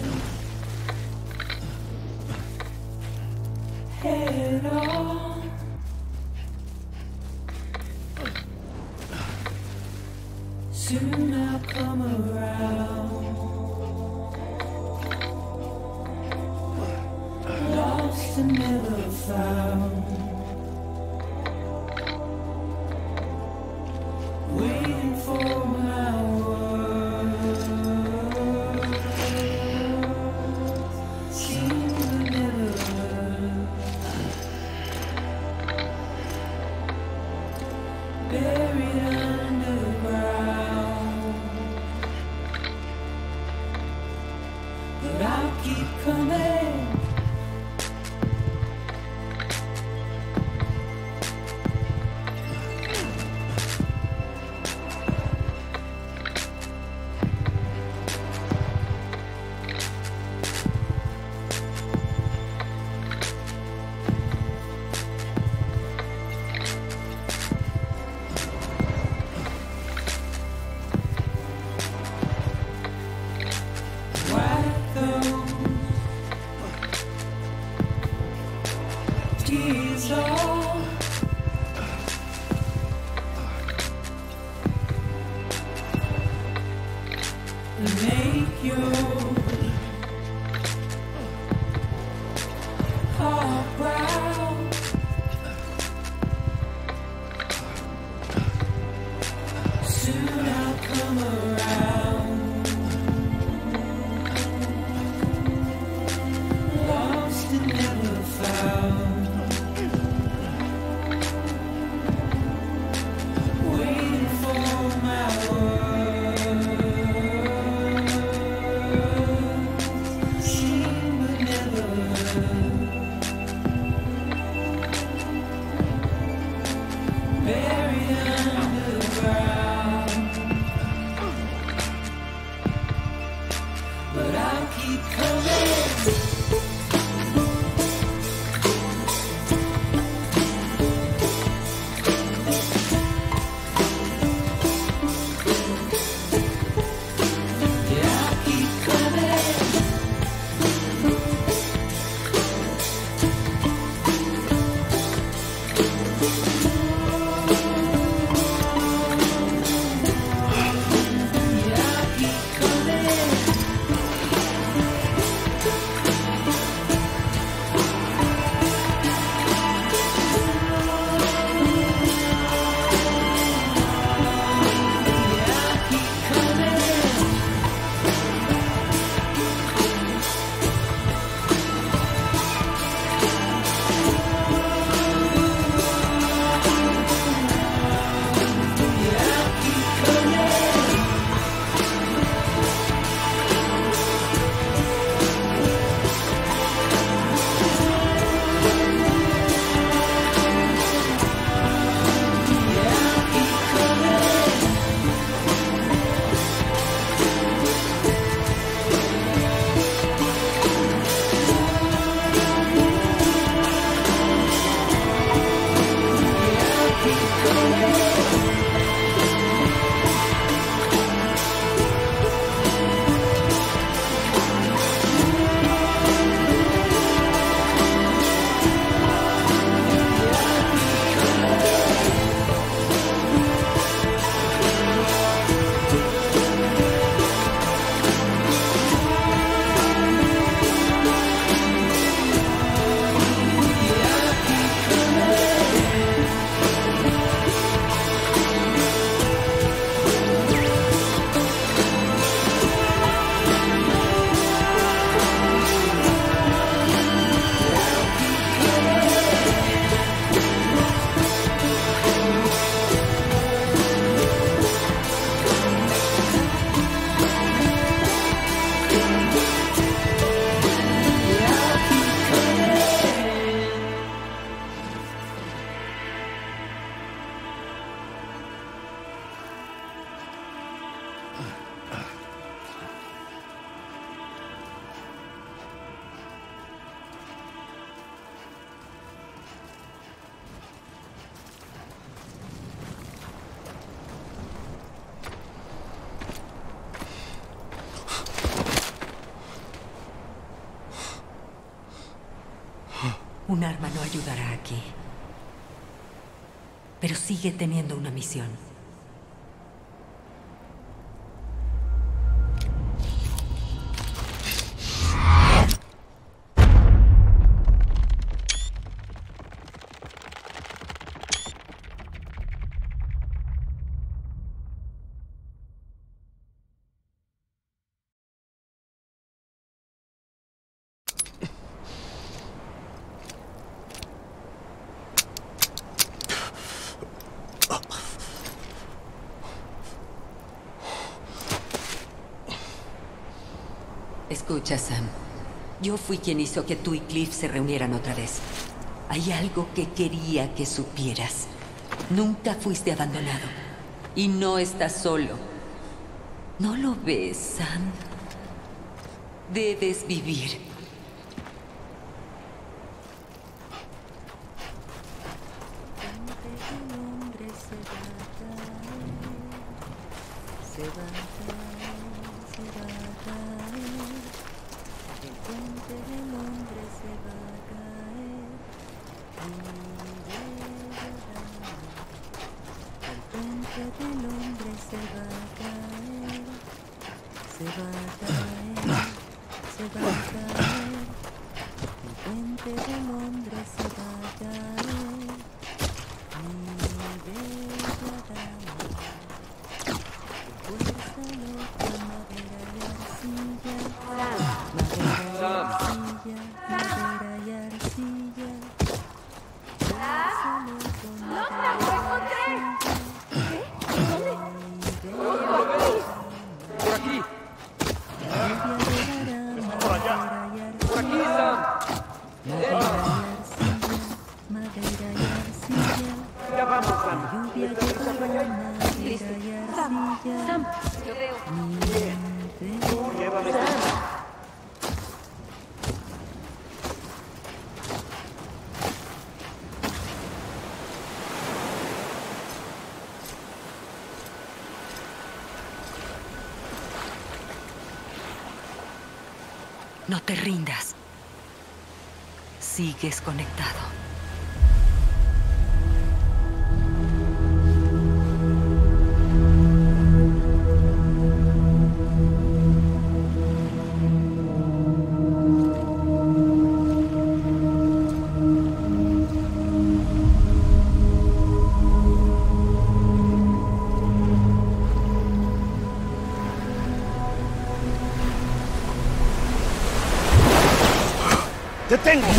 head on. Soon I'll come around. Lost and never found. Waiting for my words. Seem to never learn. Buried underground. But I'll keep coming. Tears all make your heart proud. Soon I'll come around. Lost and never found. Waiting for my words. keep coming. Un arma no ayudará aquí. Pero sigue teniendo una misión. Escucha, Sam. Yo fui quien hizo que tú y Cliff se reunieran otra vez. Hay algo que quería que supieras. Nunca fuiste abandonado. Y no estás solo. ¿No lo ves, Sam? Debes vivir. No te rindas. Sigues conectado. ¡Te tengo!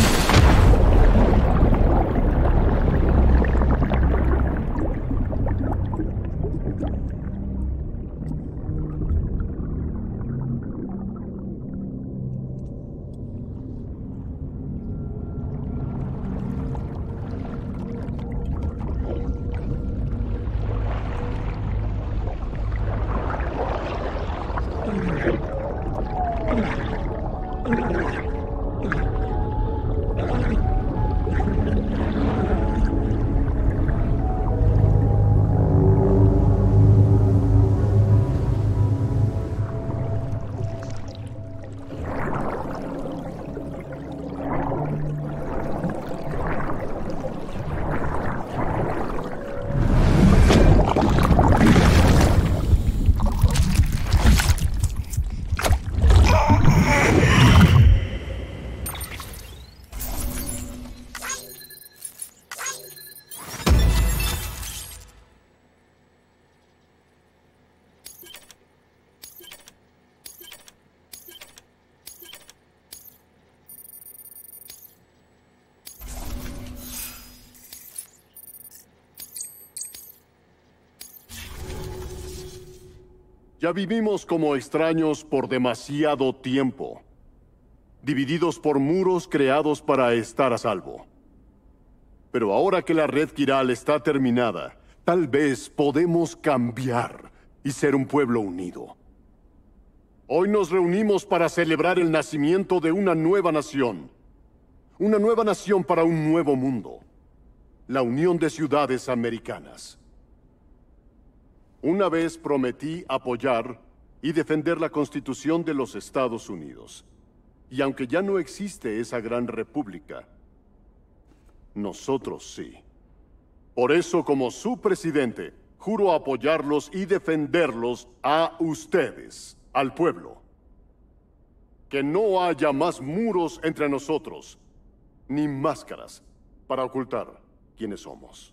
Ya vivimos como extraños por demasiado tiempo, divididos por muros creados para estar a salvo. Pero ahora que la red quiral está terminada, tal vez podemos cambiar y ser un pueblo unido. Hoy nos reunimos para celebrar el nacimiento de una nueva nación. Una nueva nación para un nuevo mundo. La Unión de Ciudades Americanas. Una vez prometí apoyar y defender la Constitución de los Estados Unidos. Y aunque ya no existe esa gran república, nosotros sí. Por eso, como su presidente, juro apoyarlos y defenderlos a ustedes, al pueblo. Que no haya más muros entre nosotros, ni máscaras para ocultar quiénes somos.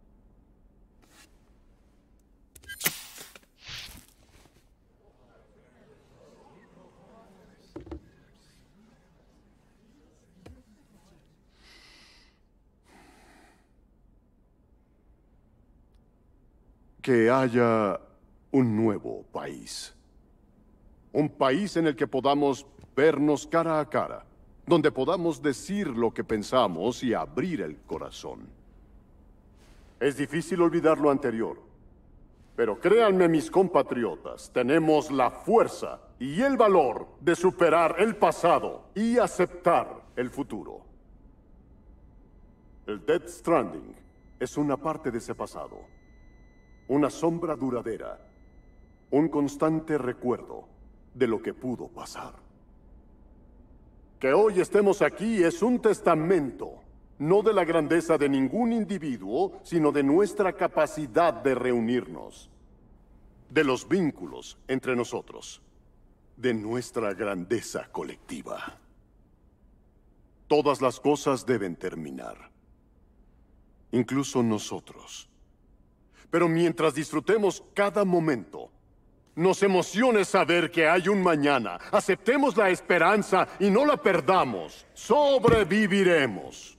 Que haya un nuevo país. Un país en el que podamos vernos cara a cara, donde podamos decir lo que pensamos y abrir el corazón. Es difícil olvidar lo anterior, pero créanme, mis compatriotas, tenemos la fuerza y el valor de superar el pasado y aceptar el futuro. El Death Stranding es una parte de ese pasado. Una sombra duradera, un constante recuerdo de lo que pudo pasar. Que hoy estemos aquí es un testamento, no de la grandeza de ningún individuo, sino de nuestra capacidad de reunirnos, de los vínculos entre nosotros, de nuestra grandeza colectiva. Todas las cosas deben terminar, incluso nosotros. Pero mientras disfrutemos cada momento, nos emocione saber que hay un mañana. Aceptemos la esperanza y no la perdamos. Sobreviviremos.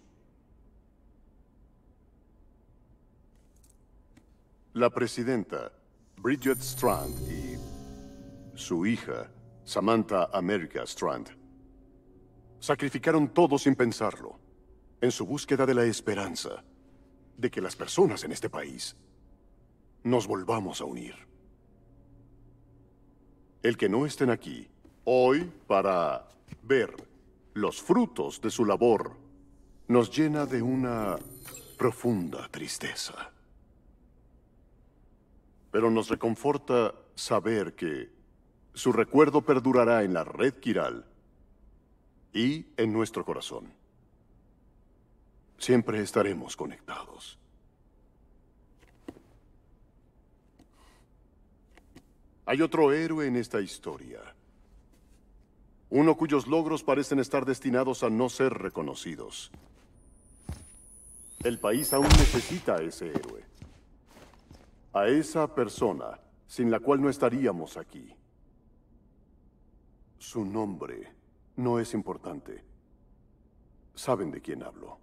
La presidenta, Bridget Strand, y su hija, Samantha America Strand, sacrificaron todo sin pensarlo, en su búsqueda de la esperanza de que las personas en este país nos volvamos a unir. El que no estén aquí hoy para ver los frutos de su labor nos llena de una profunda tristeza. Pero nos reconforta saber que su recuerdo perdurará en la red quiral y en nuestro corazón. Siempre estaremos conectados. Hay otro héroe en esta historia. Uno cuyos logros parecen estar destinados a no ser reconocidos. El país aún necesita a ese héroe. A esa persona sin la cual no estaríamos aquí. Su nombre no es importante. Saben de quién hablo.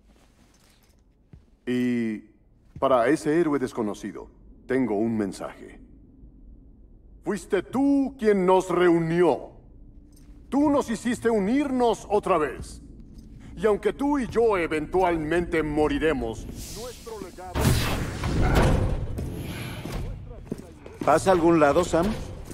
Y para ese héroe desconocido, tengo un mensaje. Fuiste tú quien nos reunió. Tú nos hiciste unirnos otra vez. Y aunque tú y yo eventualmente moriremos, nuestro legado... ¿Vas a algún lado, Sam?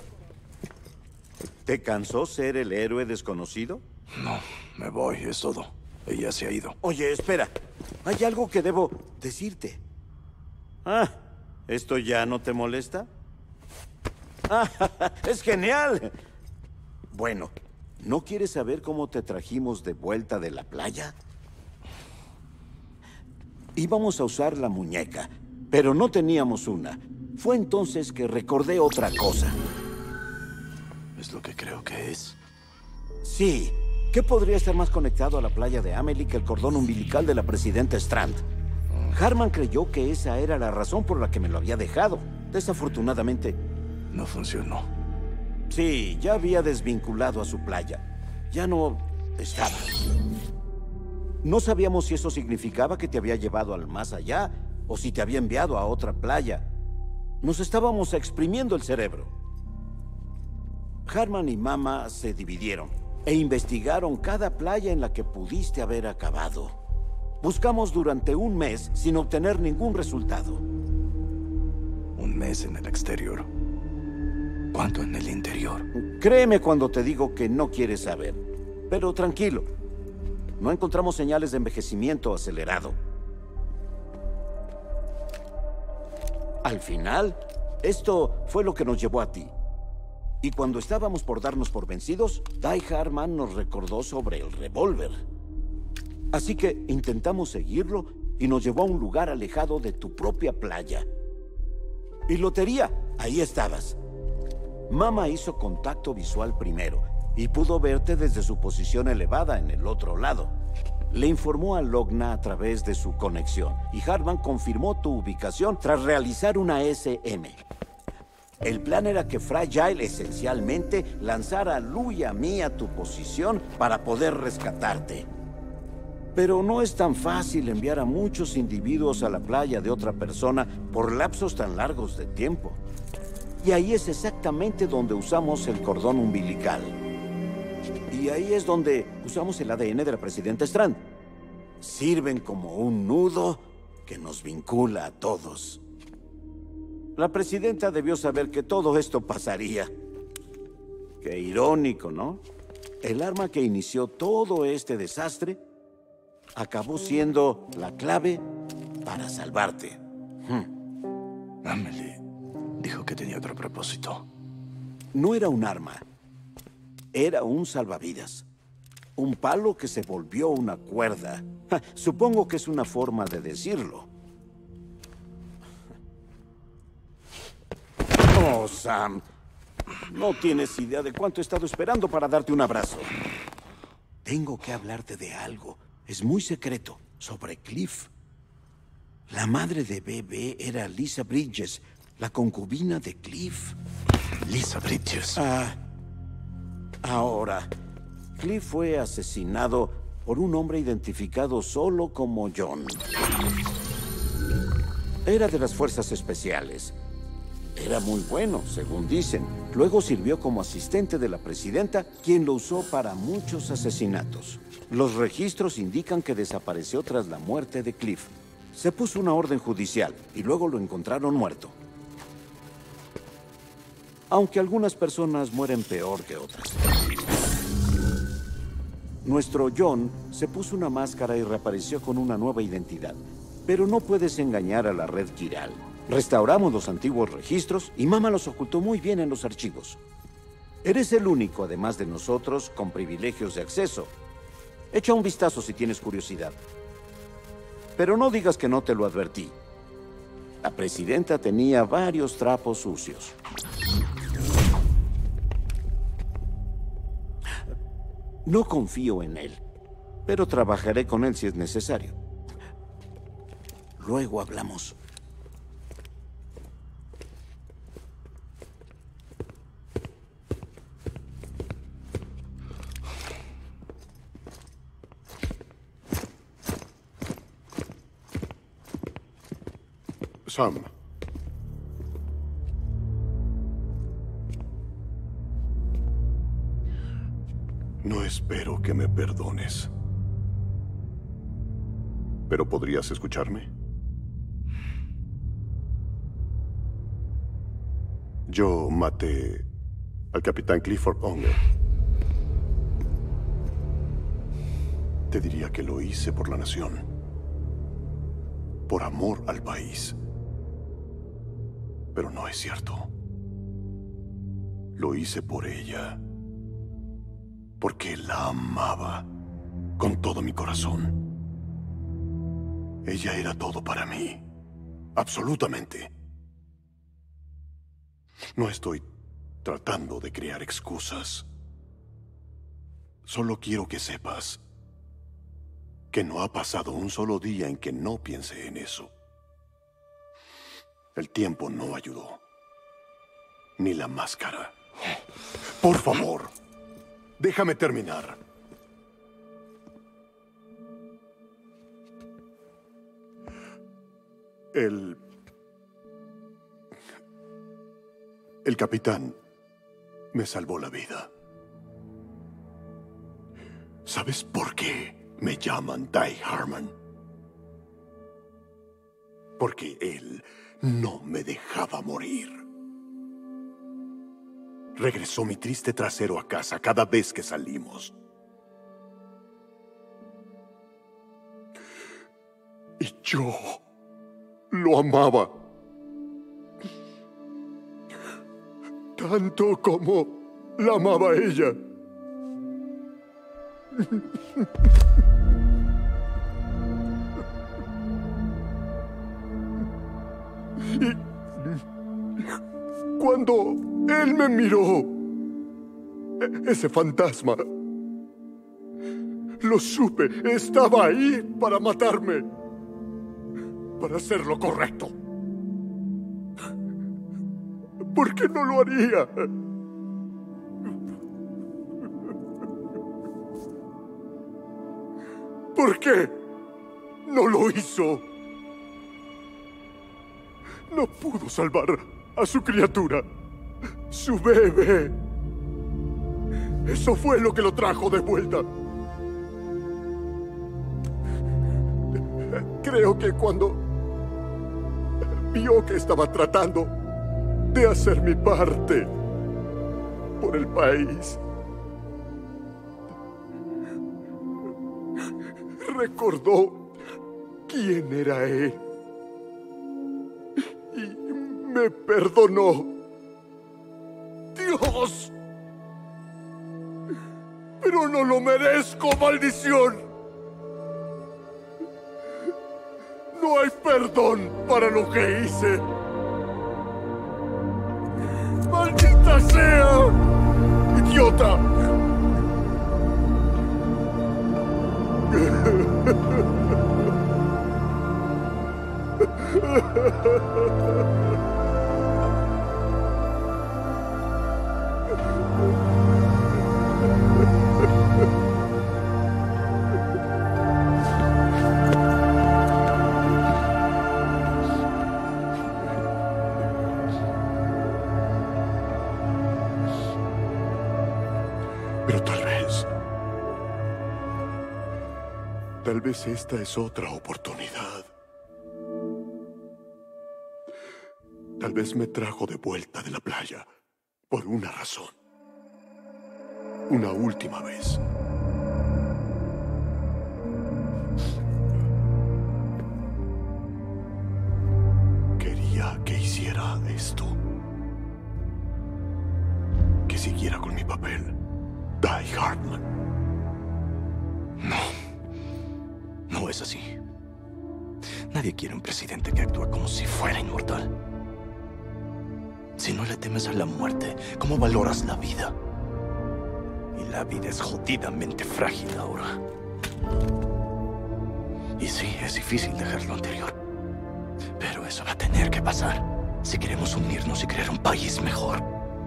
¿Te cansó ser el héroe desconocido? No, me voy, es todo. Ella se ha ido. Oye, espera. Hay algo que debo decirte. Ah, ¿esto ya no te molesta? Ah, ¡es genial! Bueno, ¿no quieres saber cómo te trajimos de vuelta de la playa? Íbamos a usar la muñeca, pero no teníamos una. Fue entonces que recordé otra cosa. Es lo que creo que es. Sí. ¿Qué podría estar más conectado a la playa de Amelie que el cordón umbilical de la Presidenta Strand? Harman creyó que esa era la razón por la que me lo había dejado. Desafortunadamente... no funcionó. Sí, ya había desvinculado a su playa. Ya no estaba. No sabíamos si eso significaba que te había llevado al más allá o si te había enviado a otra playa. Nos estábamos exprimiendo el cerebro. Harman y Mama se dividieron e investigaron cada playa en la que pudiste haber acabado. Buscamos durante un mes sin obtener ningún resultado. Un mes en el exterior. ¿Cuánto en el interior? Créeme cuando te digo que no quieres saber. Pero tranquilo. No encontramos señales de envejecimiento acelerado. Al final, esto fue lo que nos llevó a ti. Y cuando estábamos por darnos por vencidos, Die Harman nos recordó sobre el revólver. Así que intentamos seguirlo y nos llevó a un lugar alejado de tu propia playa. Y lotería, ahí estabas. Mama hizo contacto visual primero y pudo verte desde su posición elevada en el otro lado. Le informó a Logna a través de su conexión y Harman confirmó tu ubicación tras realizar una ese eme. El plan era que Fragile esencialmente lanzara a Lou y a mí a tu posición para poder rescatarte. Pero no es tan fácil enviar a muchos individuos a la playa de otra persona por lapsos tan largos de tiempo. Y ahí es exactamente donde usamos el cordón umbilical. Y ahí es donde usamos el A D N de la Presidenta Strand. Sirven como un nudo que nos vincula a todos. La presidenta debió saber que todo esto pasaría. Qué irónico, ¿no? El arma que inició todo este desastre acabó siendo la clave para salvarte. Hmm. Amelie dijo que tenía otro propósito. No era un arma. Era un salvavidas. Un palo que se volvió una cuerda. Ja, supongo que es una forma de decirlo. Oh, Sam. No tienes idea de cuánto he estado esperando para darte un abrazo. Tengo que hablarte de algo. Es muy secreto. Sobre Cliff. La madre de Bebé era Lisa Bridges, la concubina de Cliff. Lisa Bridges. Ah. Ahora, Cliff fue asesinado por un hombre identificado solo como John. Era de las fuerzas especiales. Era muy bueno, según dicen. Luego sirvió como asistente de la presidenta, quien lo usó para muchos asesinatos. Los registros indican que desapareció tras la muerte de Cliff. Se puso una orden judicial y luego lo encontraron muerto. Aunque algunas personas mueren peor que otras. Nuestro John se puso una máscara y reapareció con una nueva identidad. Pero no puedes engañar a la red Kiral. Restauramos los antiguos registros y Mama los ocultó muy bien en los archivos. Eres el único, además de nosotros, con privilegios de acceso. Echa un vistazo si tienes curiosidad. Pero no digas que no te lo advertí. La presidenta tenía varios trapos sucios. No confío en él, pero trabajaré con él si es necesario. Luego hablamos. Sam. No espero que me perdones. ¿Pero podrías escucharme? Yo maté al capitán Clifford Unger. Te diría que lo hice por la nación. Por amor al país. Pero no es cierto. Lo hice por ella. Porque la amaba con todo mi corazón. Ella era todo para mí. Absolutamente. No estoy tratando de crear excusas. Solo quiero que sepas que no ha pasado un solo día en que no piense en eso. El tiempo no ayudó. Ni la máscara. Por favor, déjame terminar. El... El capitán me salvó la vida. ¿Sabes por qué me llaman Die Harmon? Porque él no me dejaba morir. Regresó mi triste trasero a casa cada vez que salimos. Y yo lo amaba. Tanto como la amaba ella. Y cuando él me miró, ese fantasma, lo supe, estaba ahí para matarme, para hacer lo correcto. ¿Por qué no lo haría? ¿Por qué no lo hizo? No pudo salvar a su criatura, su bebé. Eso fue lo que lo trajo de vuelta. Creo que cuando vio que estaba tratando de hacer mi parte por el país, recordó quién era él y me perdonó. ¡Dios! Pero no lo merezco, maldición. No hay perdón para lo que hice. ¡Maldita sea! ¡Idiota! Pero tal vez... Tal vez esta es otra oportunidad. Tal vez me trajo de vuelta de la playa por una razón. Una última vez. Quería que hiciera esto. Que siguiera con mi papel. Die Hartman. No. No es así. Nadie quiere un presidente que actúa como si fuera inmortal. Si no le temes a la muerte, ¿cómo valoras la vida? Y la vida es jodidamente frágil ahora. Y sí, es difícil dejar lo anterior. Pero eso va a tener que pasar si queremos unirnos y crear un país mejor.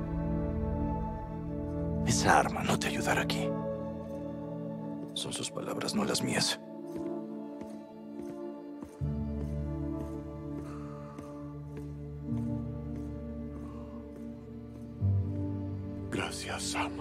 Esa arma no te ayudará aquí. Son sus palabras, no las mías. Gracias, Sam.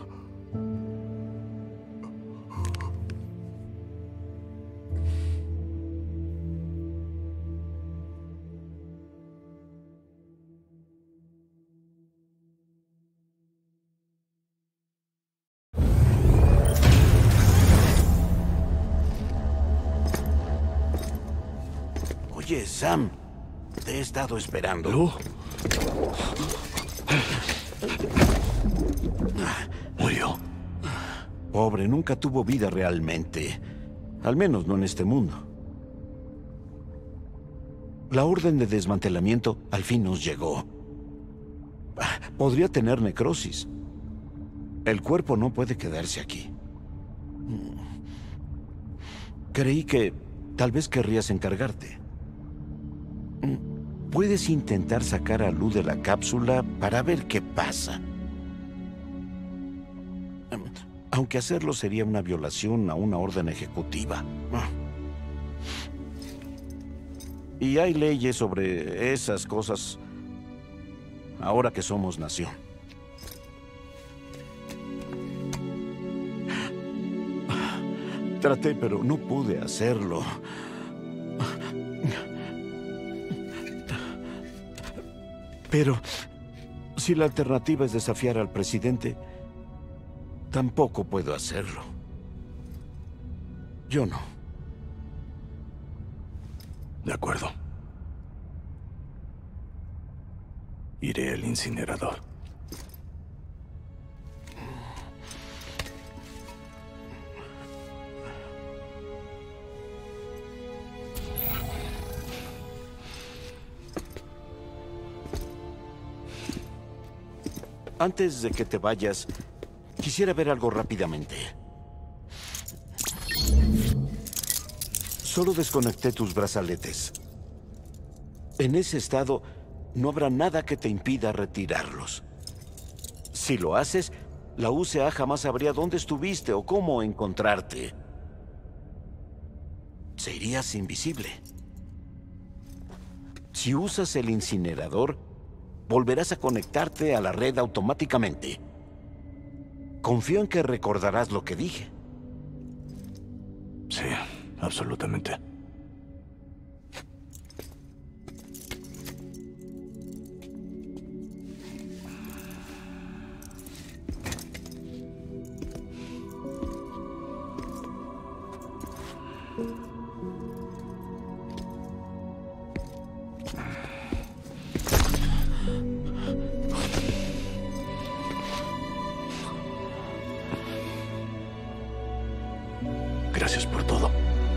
Oye, Sam, te he estado esperando. ¿Lu? Murió. Pobre, nunca tuvo vida realmente. Al menos no en este mundo. La orden de desmantelamiento al fin nos llegó. Podría tener necrosis. El cuerpo no puede quedarse aquí. Creí que tal vez querrías encargarte. Puedes intentar sacar a Lu de la cápsula para ver qué pasa. Aunque hacerlo sería una violación a una orden ejecutiva. Y hay leyes sobre esas cosas ahora que somos nación. Traté, pero no pude hacerlo. Pero si la alternativa es desafiar al presidente, tampoco puedo hacerlo. Yo no. De acuerdo. Iré al incinerador. Antes de que te vayas, quisiera ver algo rápidamente. Solo desconecté tus brazaletes. En ese estado, no habrá nada que te impida retirarlos. Si lo haces, la U C A jamás sabría dónde estuviste o cómo encontrarte. Serías invisible. Si usas el incinerador, volverás a conectarte a la red automáticamente. Confío en que recordarás lo que dije. Sí, absolutamente. Gracias por todo.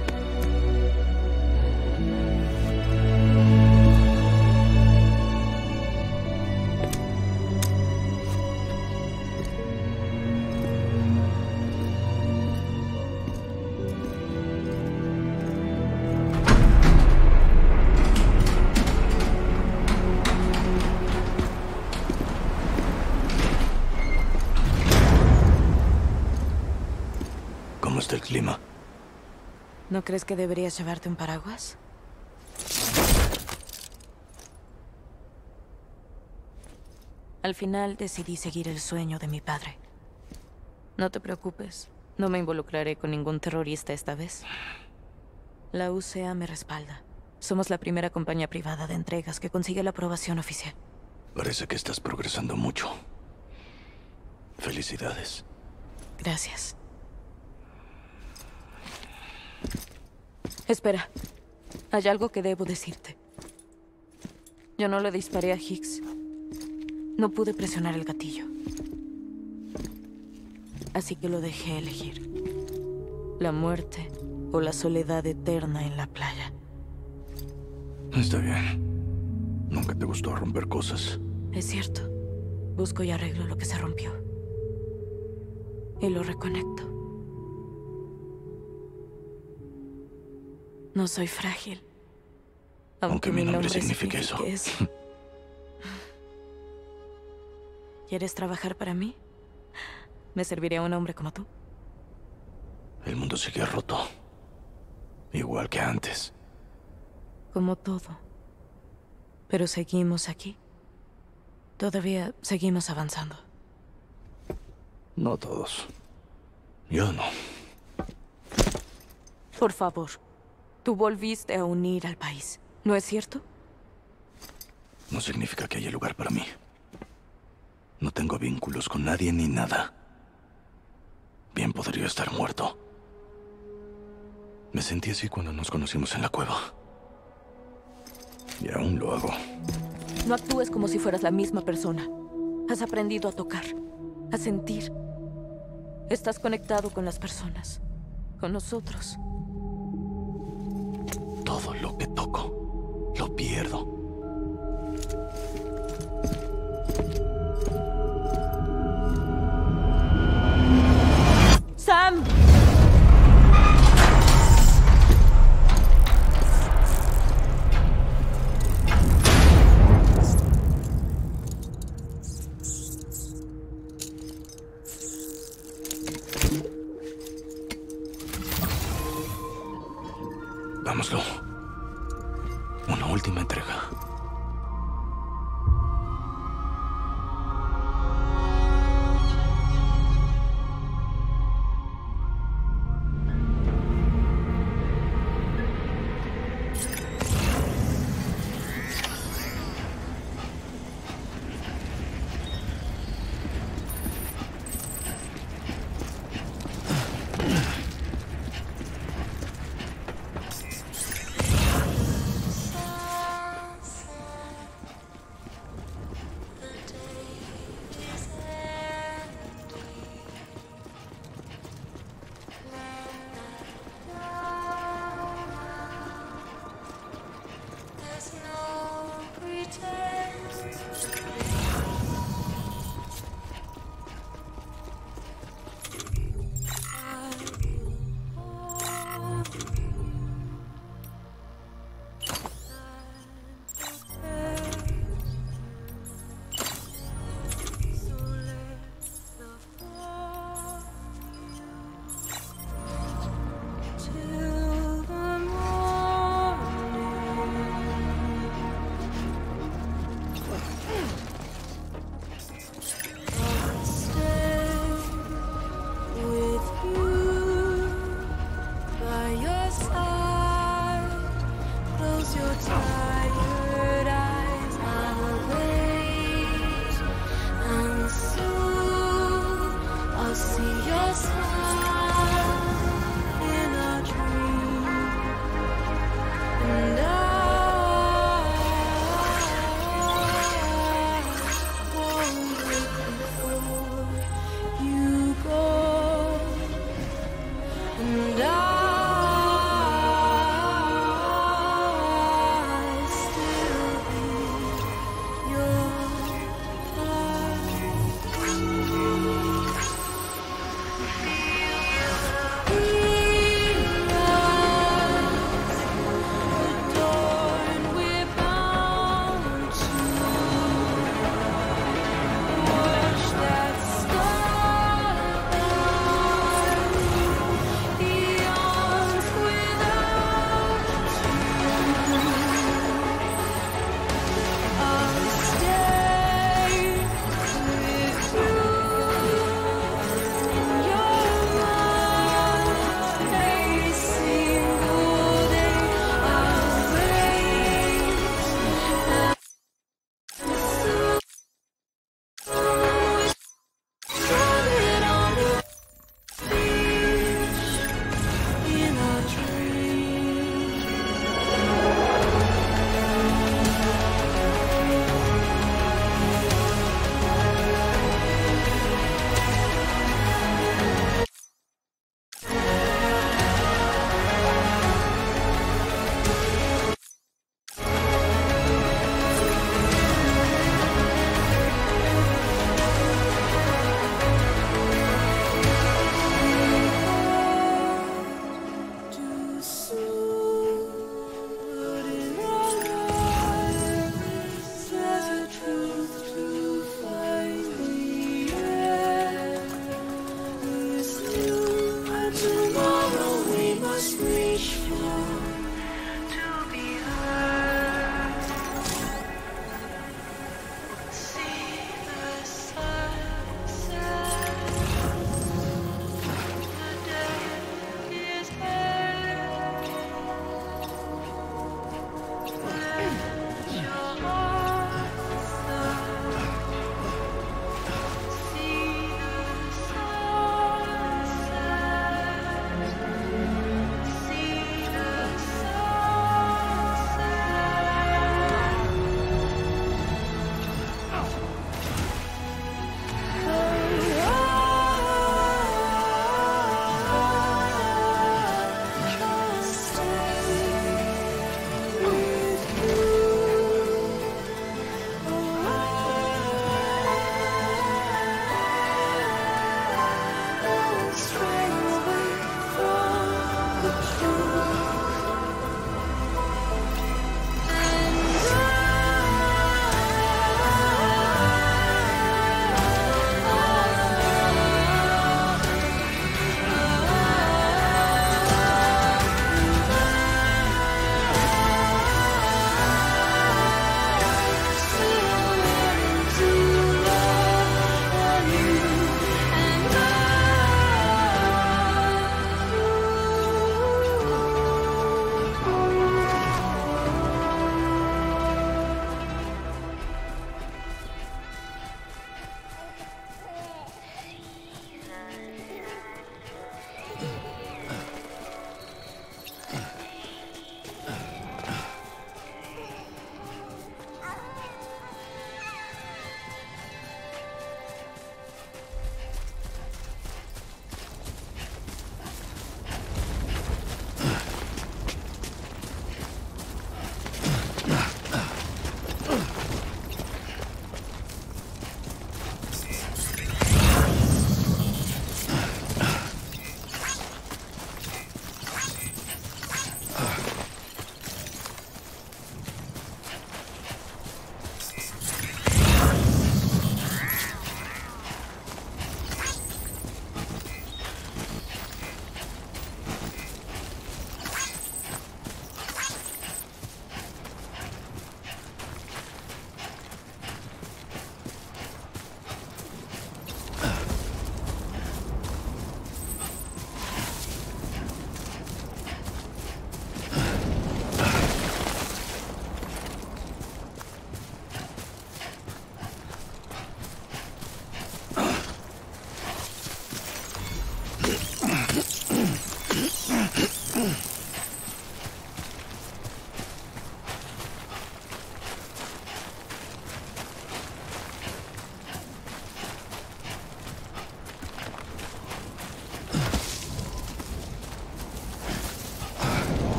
¿Cómo está el clima? ¿No crees que deberías llevarte un paraguas? Al final decidí seguir el sueño de mi padre. No te preocupes, no me involucraré con ningún terrorista esta vez. La U C A me respalda. Somos la primera compañía privada de entregas que consigue la aprobación oficial. Parece que estás progresando mucho. Felicidades. Gracias. Espera. Hay algo que debo decirte. Yo no le disparé a Higgs. No pude presionar el gatillo. Así que lo dejé elegir. la muerte o la soledad eterna en la playa. Está bien. Nunca te gustó romper cosas. Es cierto. Busco y arreglo lo que se rompió. Y lo reconecto. No soy frágil. Aunque, Aunque mi nombre, nombre signifique, signifique eso. eso. ¿Quieres trabajar para mí? ¿Me serviría un hombre como tú? El mundo sigue roto. Igual que antes. Como todo. Pero seguimos aquí. Todavía seguimos avanzando. No todos. Yo no. Por favor. Tú volviste a unir al país, ¿no es cierto? No significa que haya lugar para mí. No tengo vínculos con nadie ni nada. Bien podría estar muerto. Me sentí así cuando nos conocimos en la cueva. Y aún lo hago. No actúes como si fueras la misma persona. Has aprendido a tocar, a sentir. Estás conectado con las personas, con nosotros. Todo lo que toco, lo pierdo. ¡Sam! Vámonos. Una última entrega.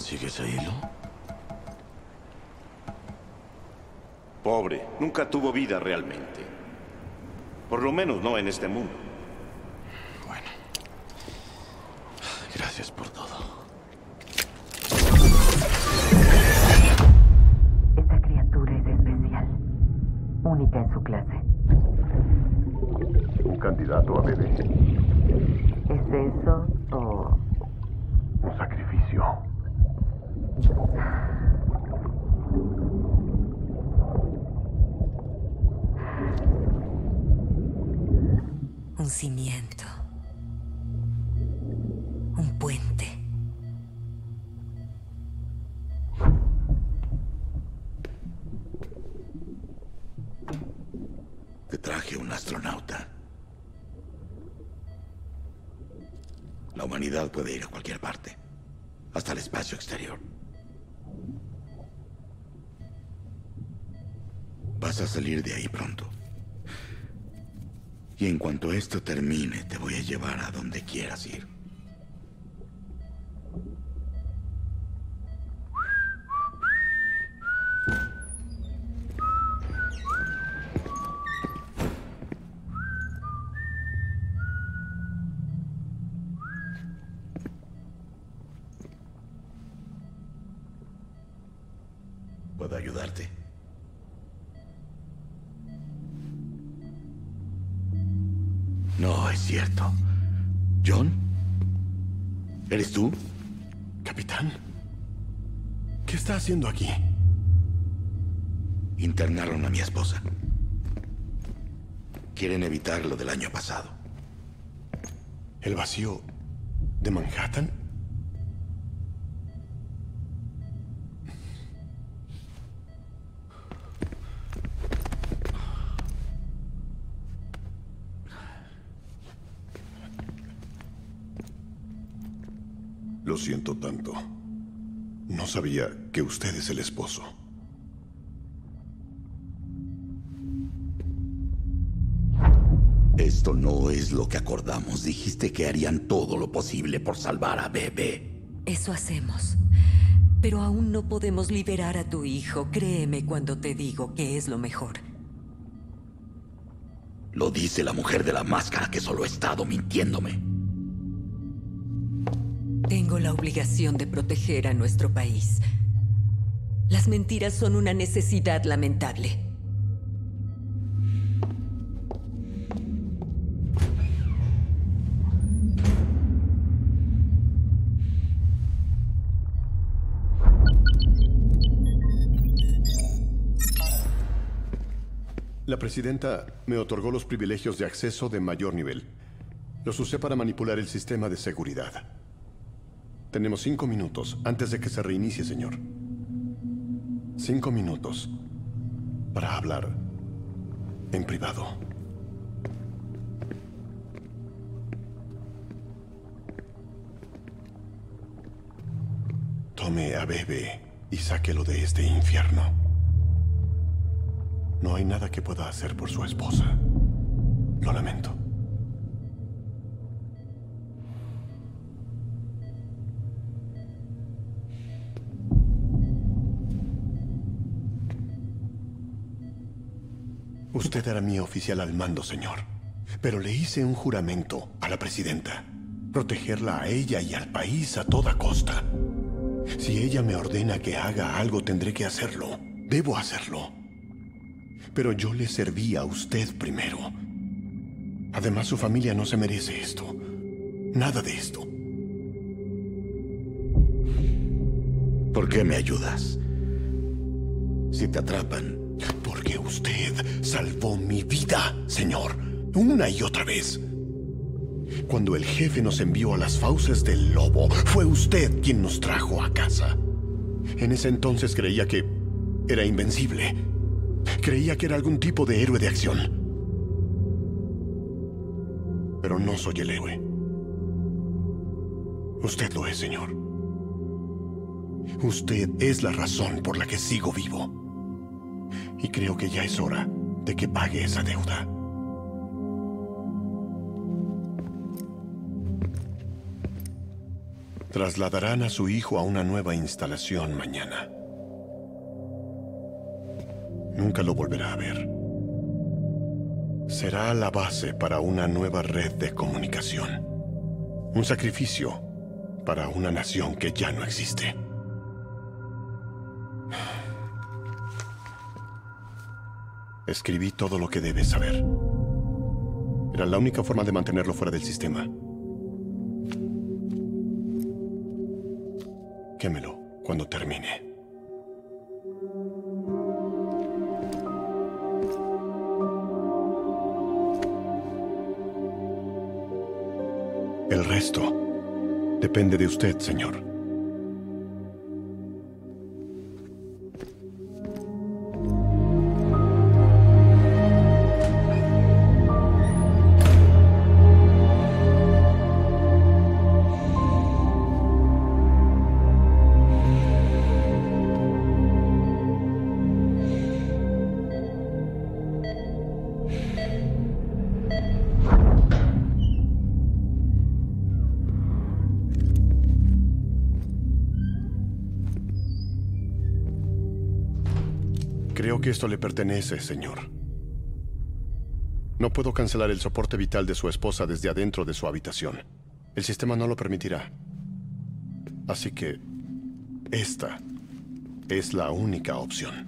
¿Sigues ahí, Lo? Pobre, nunca tuvo vida realmente. Por lo menos no en este mundo. Bueno. Gracias por todo. Esta criatura es especial. Única en su clase. Un candidato a bebé. ¿Es eso o...? Un sacrificio. Un cimiento. Un puente. Te traje un astronauta. La humanidad puede ir a cualquier parte, hasta el espacio exterior. Vas a salir de ahí pronto. Y en cuanto esto termine, te voy a llevar a donde quieras ir. ¿Puedo ayudarte? No, es cierto. ¿John? ¿Eres tú? Capitán, ¿qué está haciendo aquí? Internaron a mi esposa. Quieren evitar lo del año pasado. ¿El vacío de Manhattan? Lo siento tanto. No sabía que usted es el esposo. Esto no es lo que acordamos. Dijiste que harían todo lo posible por salvar a Bebé. Eso hacemos. Pero aún no podemos liberar a tu hijo. Créeme cuando te digo que es lo mejor. Lo dice la mujer de la máscara que solo ha estado mintiéndome. Tengo la obligación de proteger a nuestro país. Las mentiras son una necesidad lamentable. La presidenta me otorgó los privilegios de acceso de mayor nivel. Los usé para manipular el sistema de seguridad. Tenemos cinco minutos antes de que se reinicie, señor. Cinco minutos para hablar en privado. Tome a Bebé y sáquelo de este infierno. No hay nada que pueda hacer por su esposa. Lo lamento. Usted era mi oficial al mando, señor. Pero le hice un juramento a la presidenta. Protegerla a ella y al país a toda costa. Si ella me ordena que haga algo, tendré que hacerlo. Debo hacerlo. Pero yo le serví a usted primero. Además, su familia no se merece esto. Nada de esto. ¿Por qué me ayudas? Si te atrapan... Porque usted salvó mi vida, señor. Una y otra vez. Cuando el jefe nos envió a las fauces del lobo, fue usted quien nos trajo a casa. En ese entonces creía que era invencible. Creía que era algún tipo de héroe de acción. Pero no soy el héroe. Usted lo es, señor. Usted es la razón por la que sigo vivo. Y creo que ya es hora de que pague esa deuda. Trasladarán a su hijo a una nueva instalación mañana. Nunca lo volverá a ver. Será la base para una nueva red de comunicación. Un sacrificio para una nación que ya no existe. Escribí todo lo que debes saber. Era la única forma de mantenerlo fuera del sistema. Quémelo cuando termine. El resto depende de usted, señor. Creo que esto le pertenece, señor. No puedo cancelar el soporte vital de su esposa desde adentro de su habitación. El sistema no lo permitirá. Así que esta es la única opción.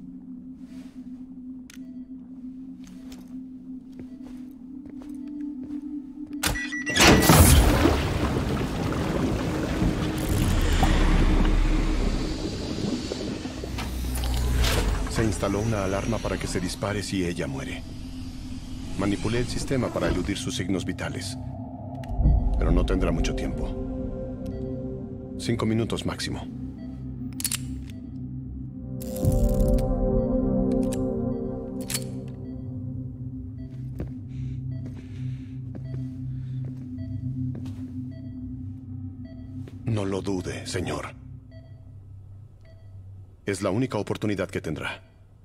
Se instaló una alarma para que se dispare si ella muere. Manipulé el sistema para eludir sus signos vitales. Pero no tendrá mucho tiempo. Cinco minutos máximo. No lo dude, señor. Es la única oportunidad que tendrá.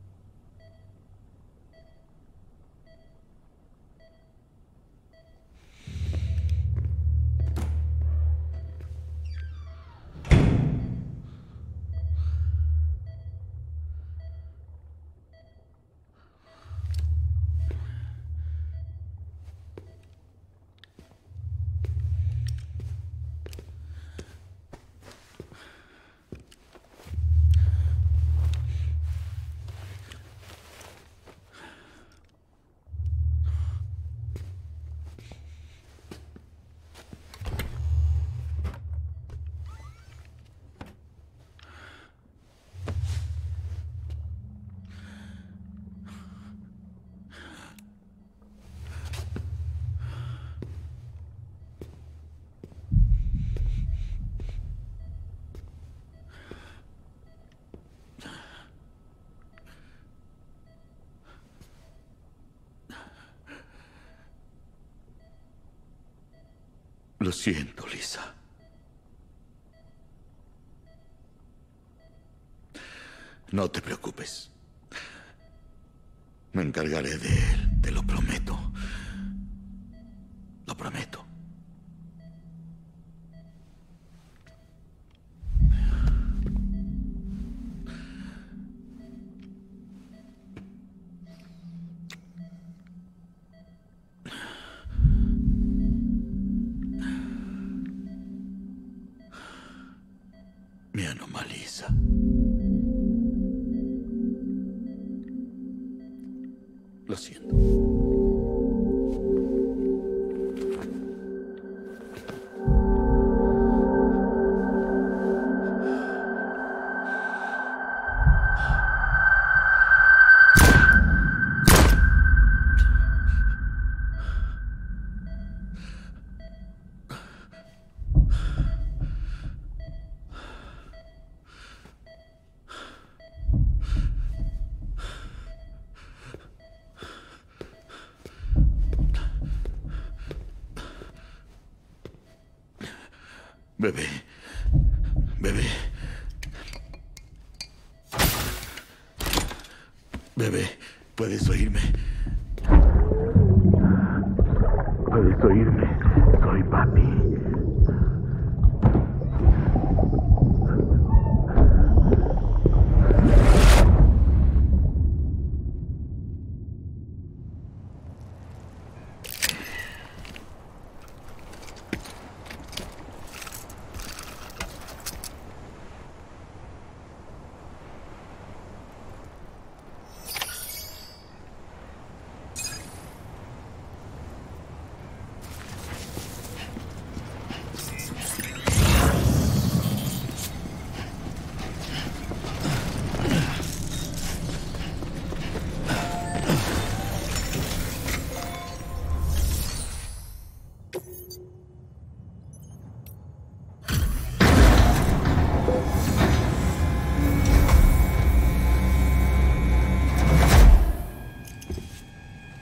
Lo siento, Lisa. No te preocupes. Me encargaré de él, te lo prometo. Lo prometo. Mi anomalisa. Lo siento. Bebé. Bebé. Bebé, ¿puedes oírme? ¿Puedes oírme? Soy papi.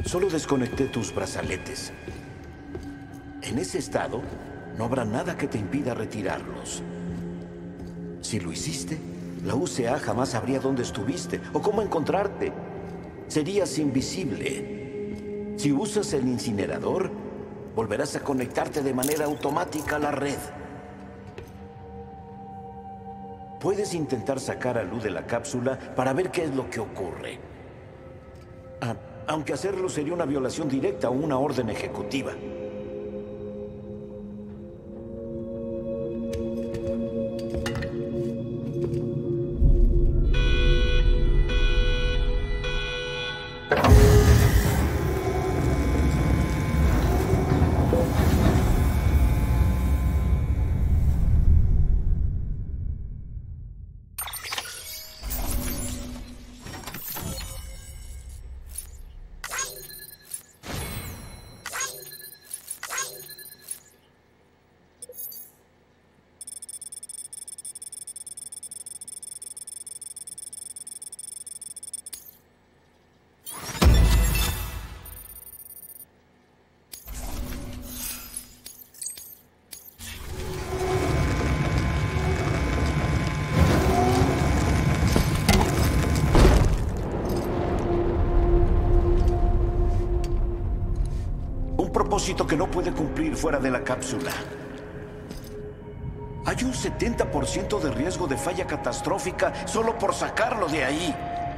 Solo desconecté tus brazaletes. En ese estado, no habrá nada que te impida retirarlos. Si lo hiciste, la U C A jamás sabría dónde estuviste o cómo encontrarte. Serías invisible. Si usas el incinerador, volverás a conectarte de manera automática a la red. Puedes intentar sacar a Lu de la cápsula para ver qué es lo que ocurre. Ah, aunque hacerlo sería una violación directa o una orden ejecutiva. Que no puede cumplir fuera de la cápsula. Hay un setenta por ciento de riesgo de falla catastrófica solo por sacarlo de ahí.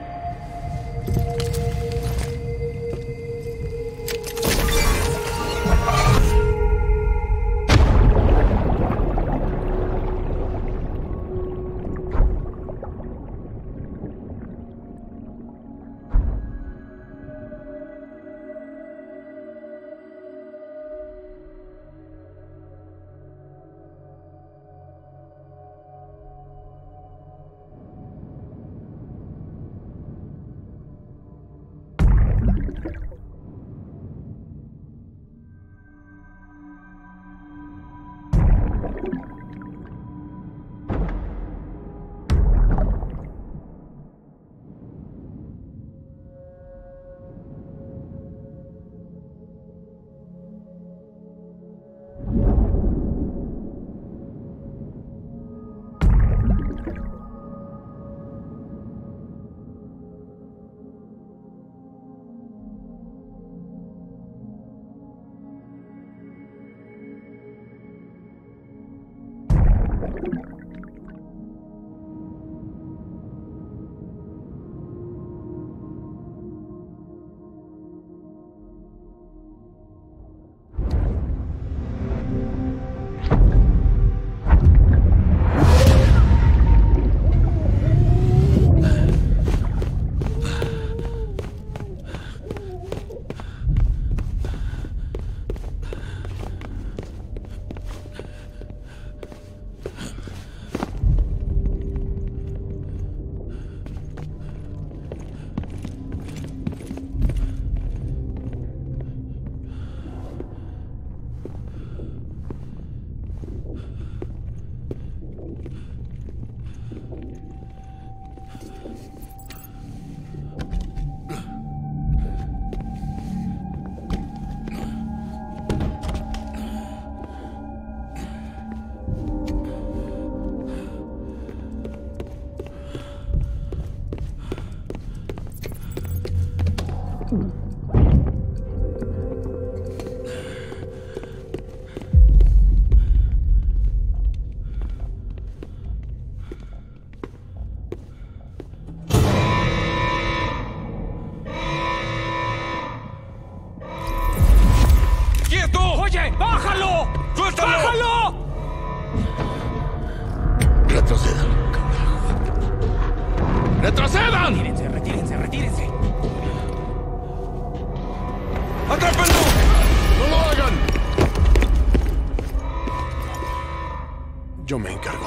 Yo me encargo.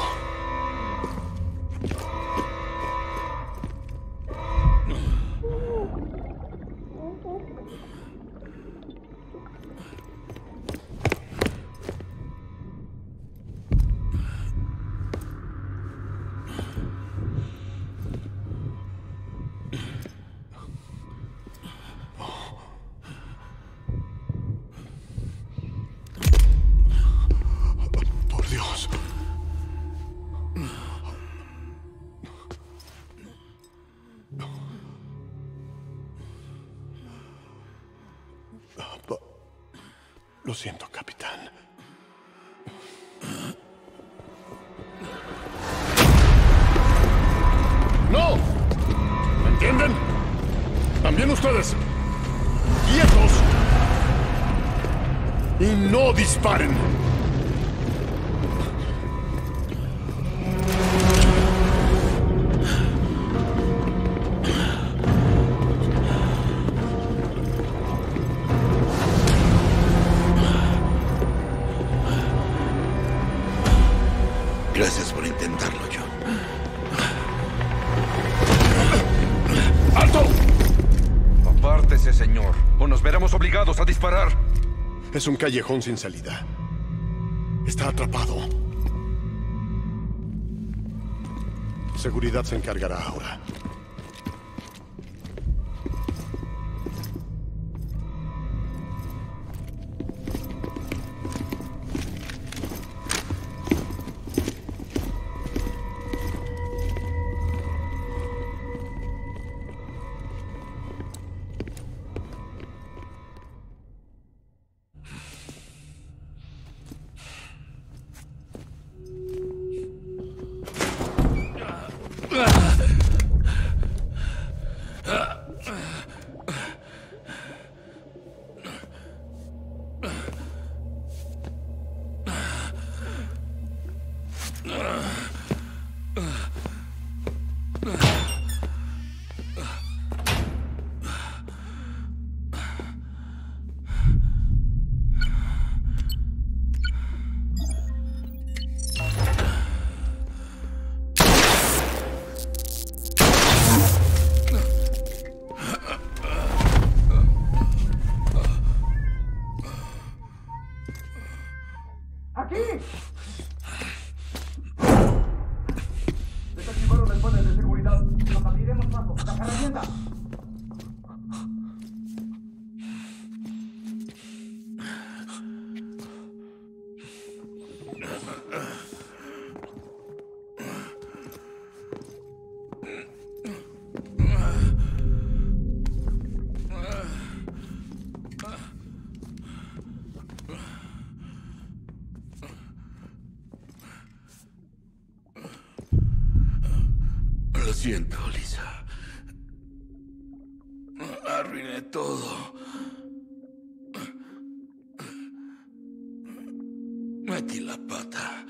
Lo siento, capitán. ¡No! ¿Me entienden? También ustedes. ¡Quietos! Y no disparen. Gracias por intentarlo, John. ¡Alto! Apártese, señor, o nos veremos obligados a disparar. Es un callejón sin salida. Está atrapado. Seguridad se encargará ahora. Desactivaron las paneles de seguridad. Nos abriremos paso. ¡Las herramientas! Lo siento, Lisa. Arruiné todo. Metí la pata.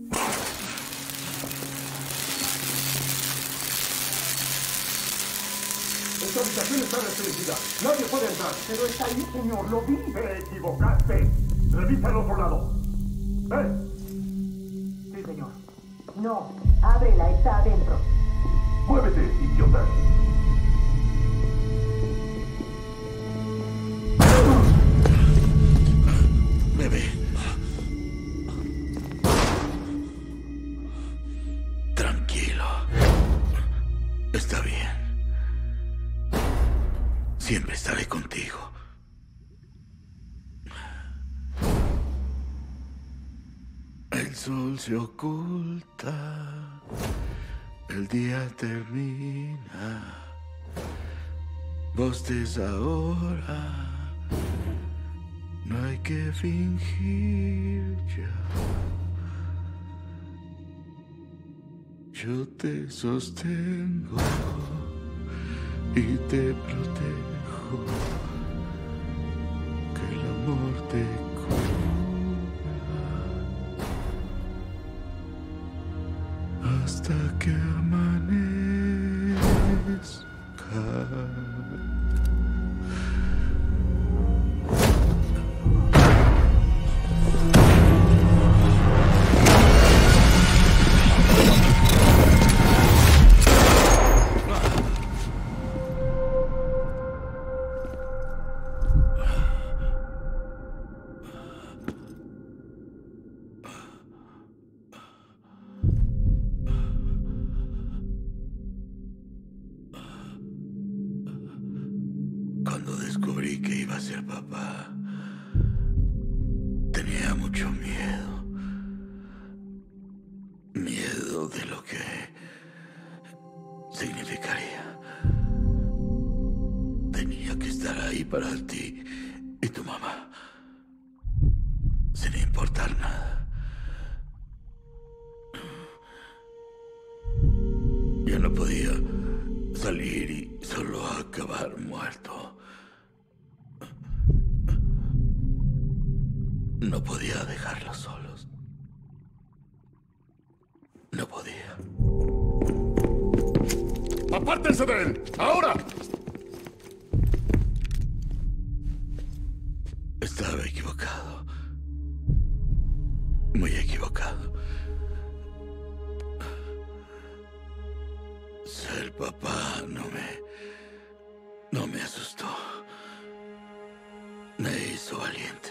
Esta habitación está restringida. Nadie puede entrar. Pero está ahí, señor. Lo vi. Te equivocaste. Revisa el otro lado. ¿Eh? Sí, señor. No, ábrela, está adentro. ¡Muévete, idiota! Bebé. Tranquilo. Está bien. Siempre estaré contigo. El sol se oculta. El día termina. Bostes ahora. No hay que fingir ya. Yo te sostengo y te protejo. Que el amor te cubra hasta que amanezca. Cuando descubrí que iba a ser papá, tenía mucho miedo. Miedo de lo que significaría. Tenía que estar ahí para ti y tu mamá. sin importar nada. Yo no podía salir y solo acabar muerto. No podía dejarlos solos. No podía. ¡Apártense de él! ¡Ahora! Estaba equivocado. Muy equivocado. Ser papá no me... no me asustó. Me hizo valiente.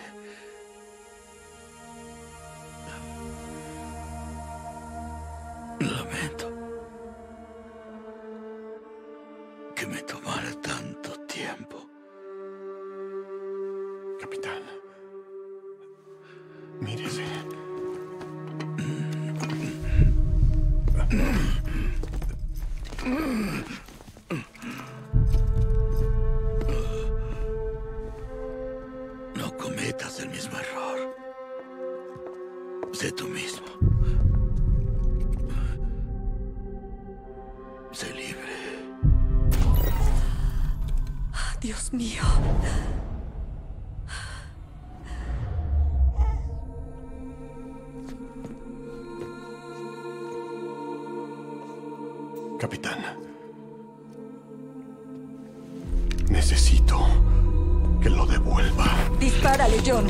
Lamento que me tomara tanto tiempo. Capitán, mírese. No cometas el mismo error. Sé tú mismo. Sé libre. Dios mío. Capitán, necesito que lo devuelva. Dispárale, John.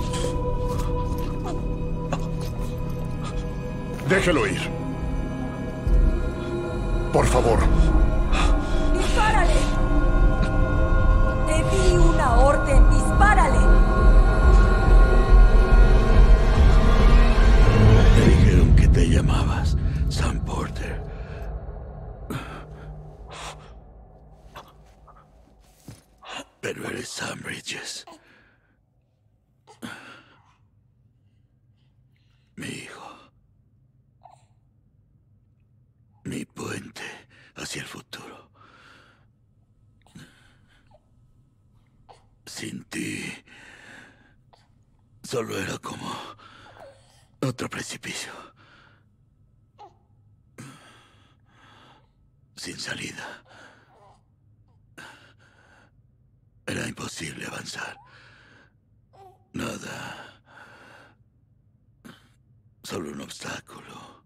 Déjelo ir. Por favor. ¡Dispárale! Te di una orden. ¡Dispárale! Me dijeron que te llamabas Sam Porter. Pero eres Sam Bridges. Mi hijo. Mi puente hacia el futuro. Sin ti, solo era como otro precipicio. Sin salida. Era imposible avanzar. Nada. Solo un obstáculo.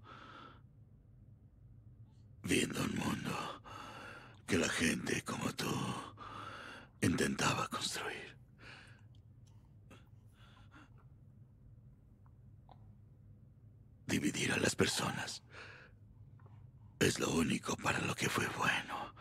Viendo un mundo que la gente como tú intentaba construir. Dividir a las personas es lo único para lo que fue bueno.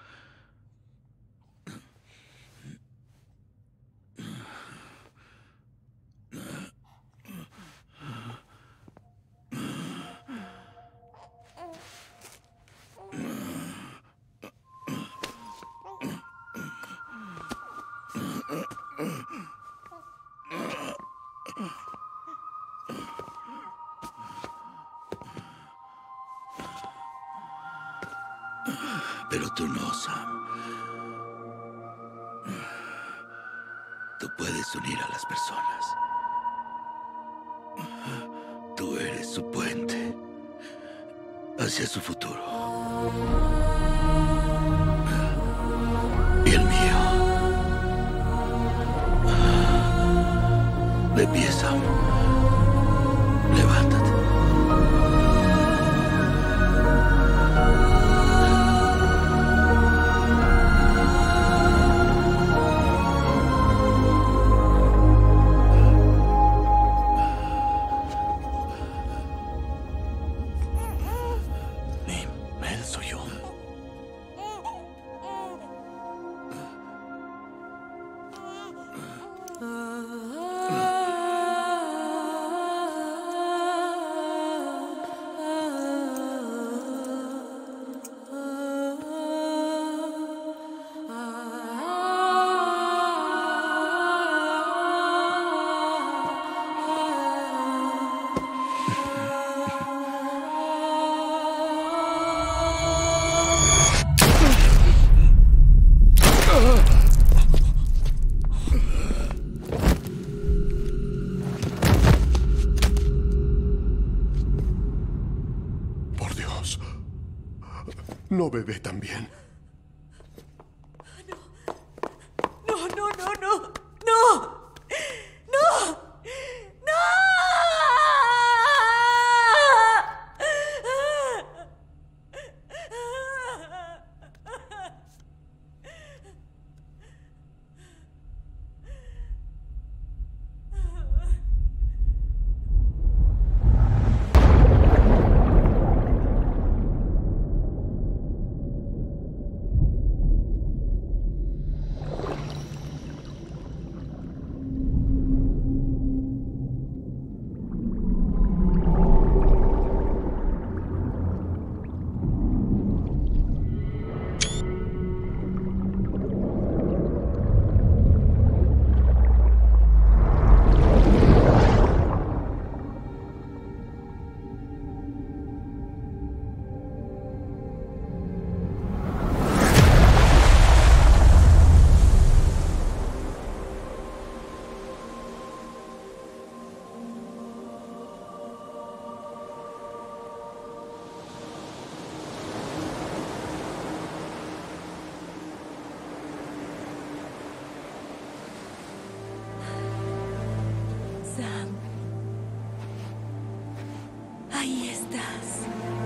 Pero tú no, Sam. Tú puedes unir a las personas. Tú eres su puente hacia su futuro. Y el mío. De pie, Sam. Levántate. Dios. No, bebé, también. No, no, no, no, no, no, no. Ahí estás.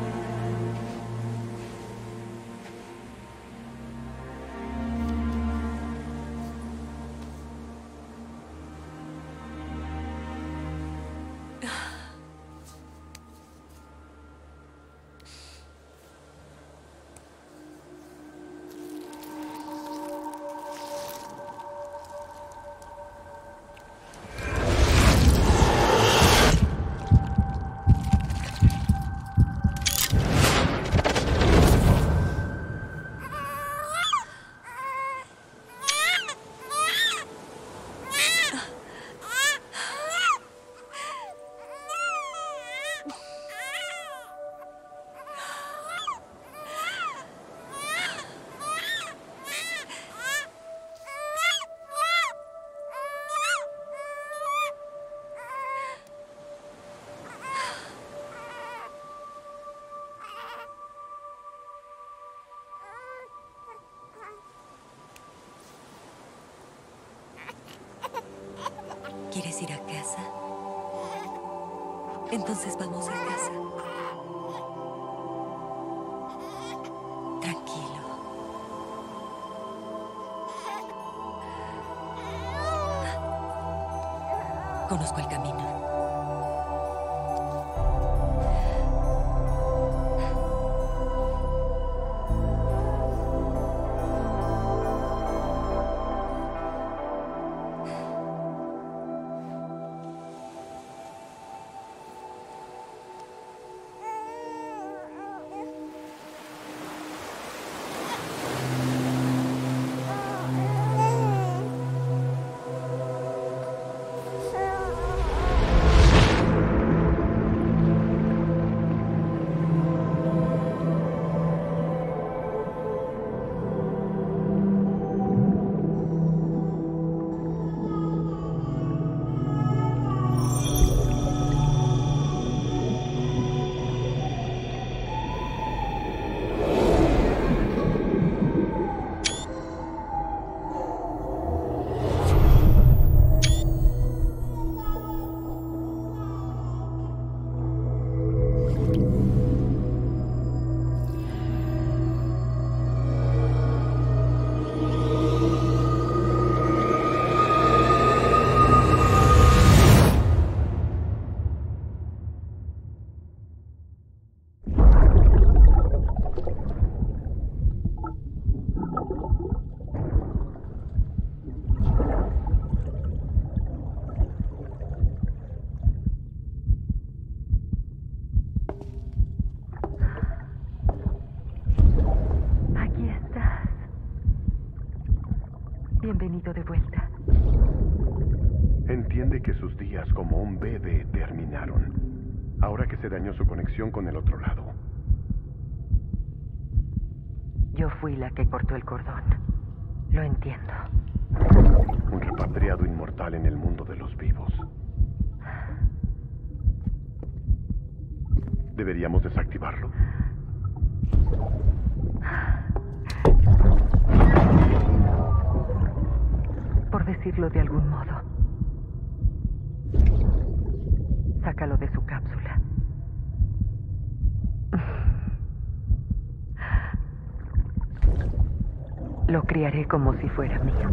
¿Quieres ir a casa? Entonces vamos a casa. Tranquilo. Conozco el camino. Bienvenido de vuelta. Entiende que sus días como un bebé terminaron, ahora que se dañó su conexión con el otro lado. Yo fui la que cortó el cordón. Lo entiendo. Un repatriado inmortal en el mundo de los vivos. ¿Deberíamos desactivarlo? Por decirlo de algún modo. Sácalo de su cápsula. Lo criaré como si fuera mío.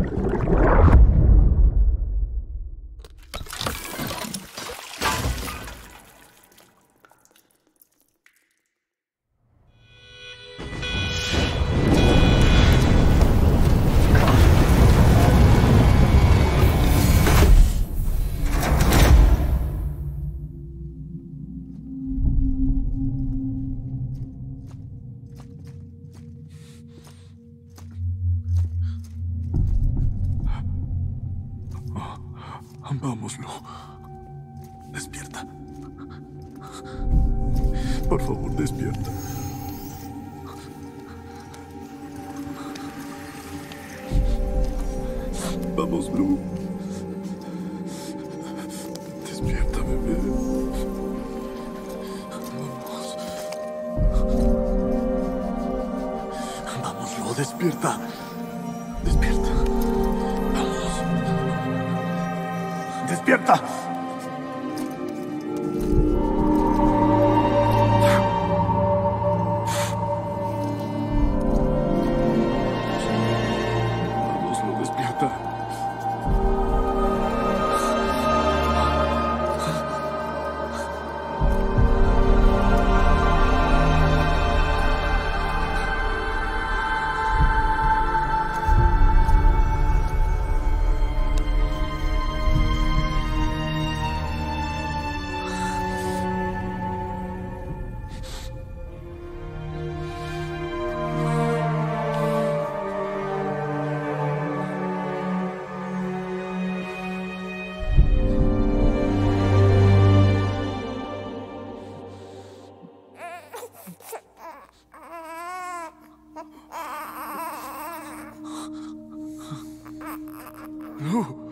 Vamos, Lou. Despierta. Por favor, despierta. Vamos, Lou. Despierta, bebé. Vamos. Vamos, Lou, despierta. Despierta. Vamos. ¡Despierta! Vamos, Lou, despierta. Lou.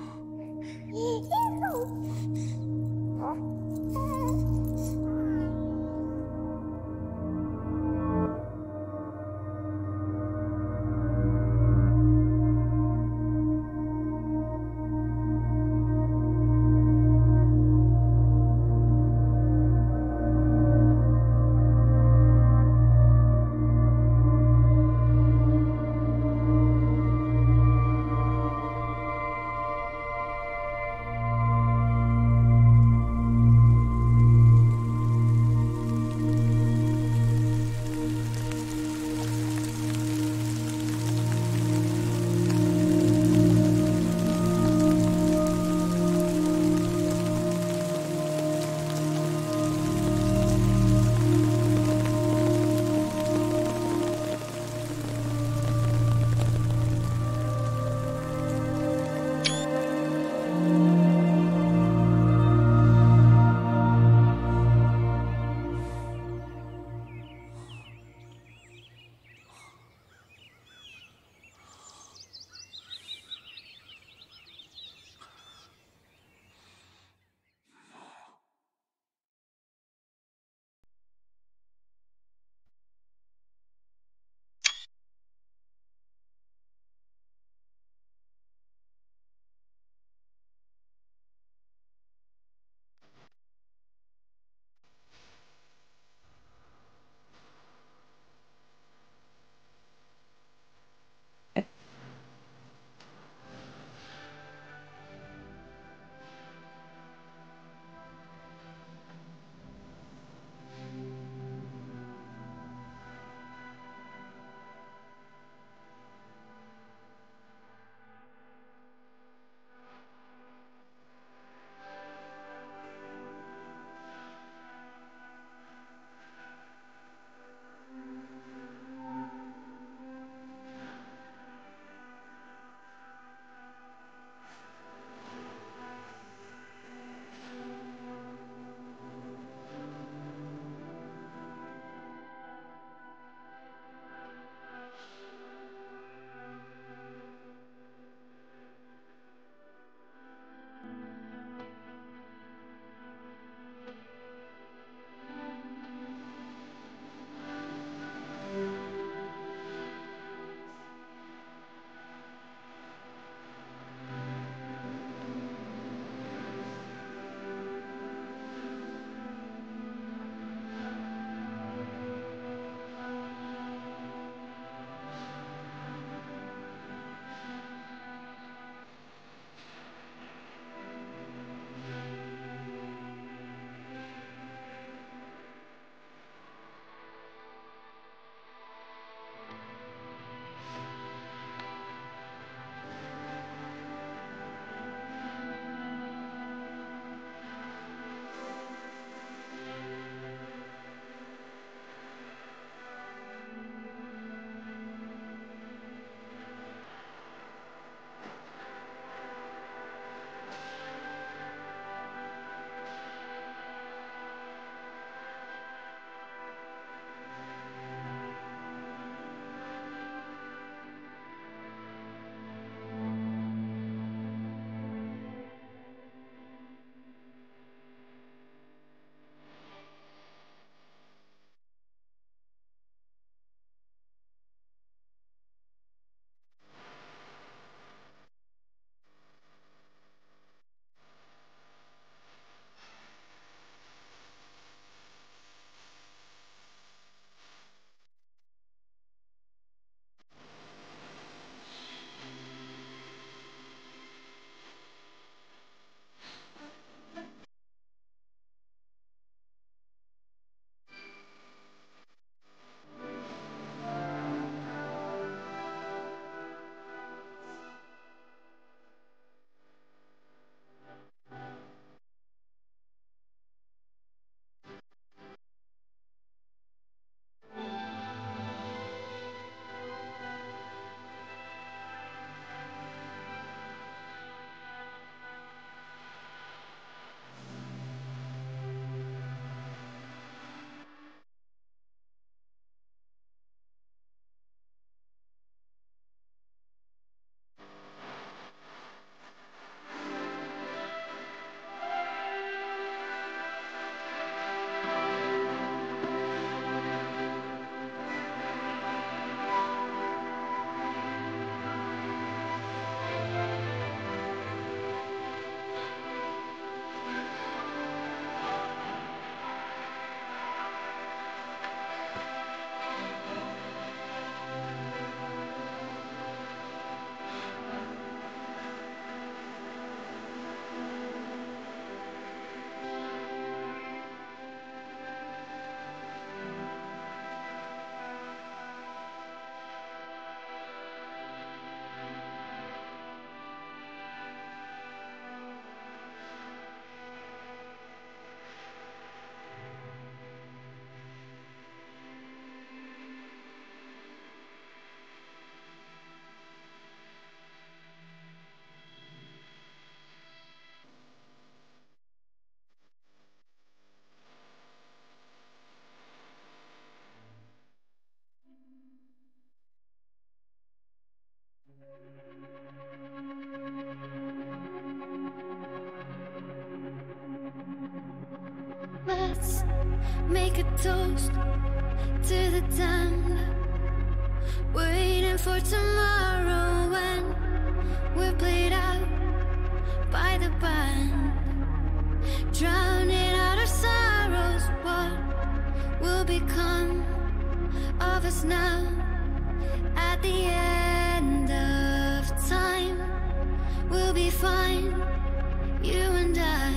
toast to the damned, waiting for tomorrow when we're played out by the band, drowning out our sorrows. What will become of us now at the end of time? We'll be fine, you and I.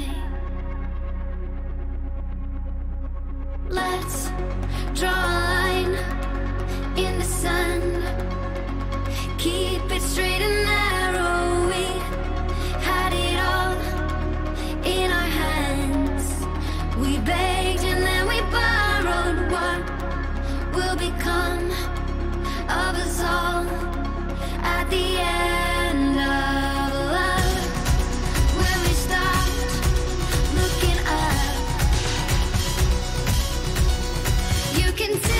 Let's draw a line in the sand, keep it straight and narrow. We had it all in our hands. We begged and then we borrowed. What will become of us all at the end of love? When we stopped looking up, you can tell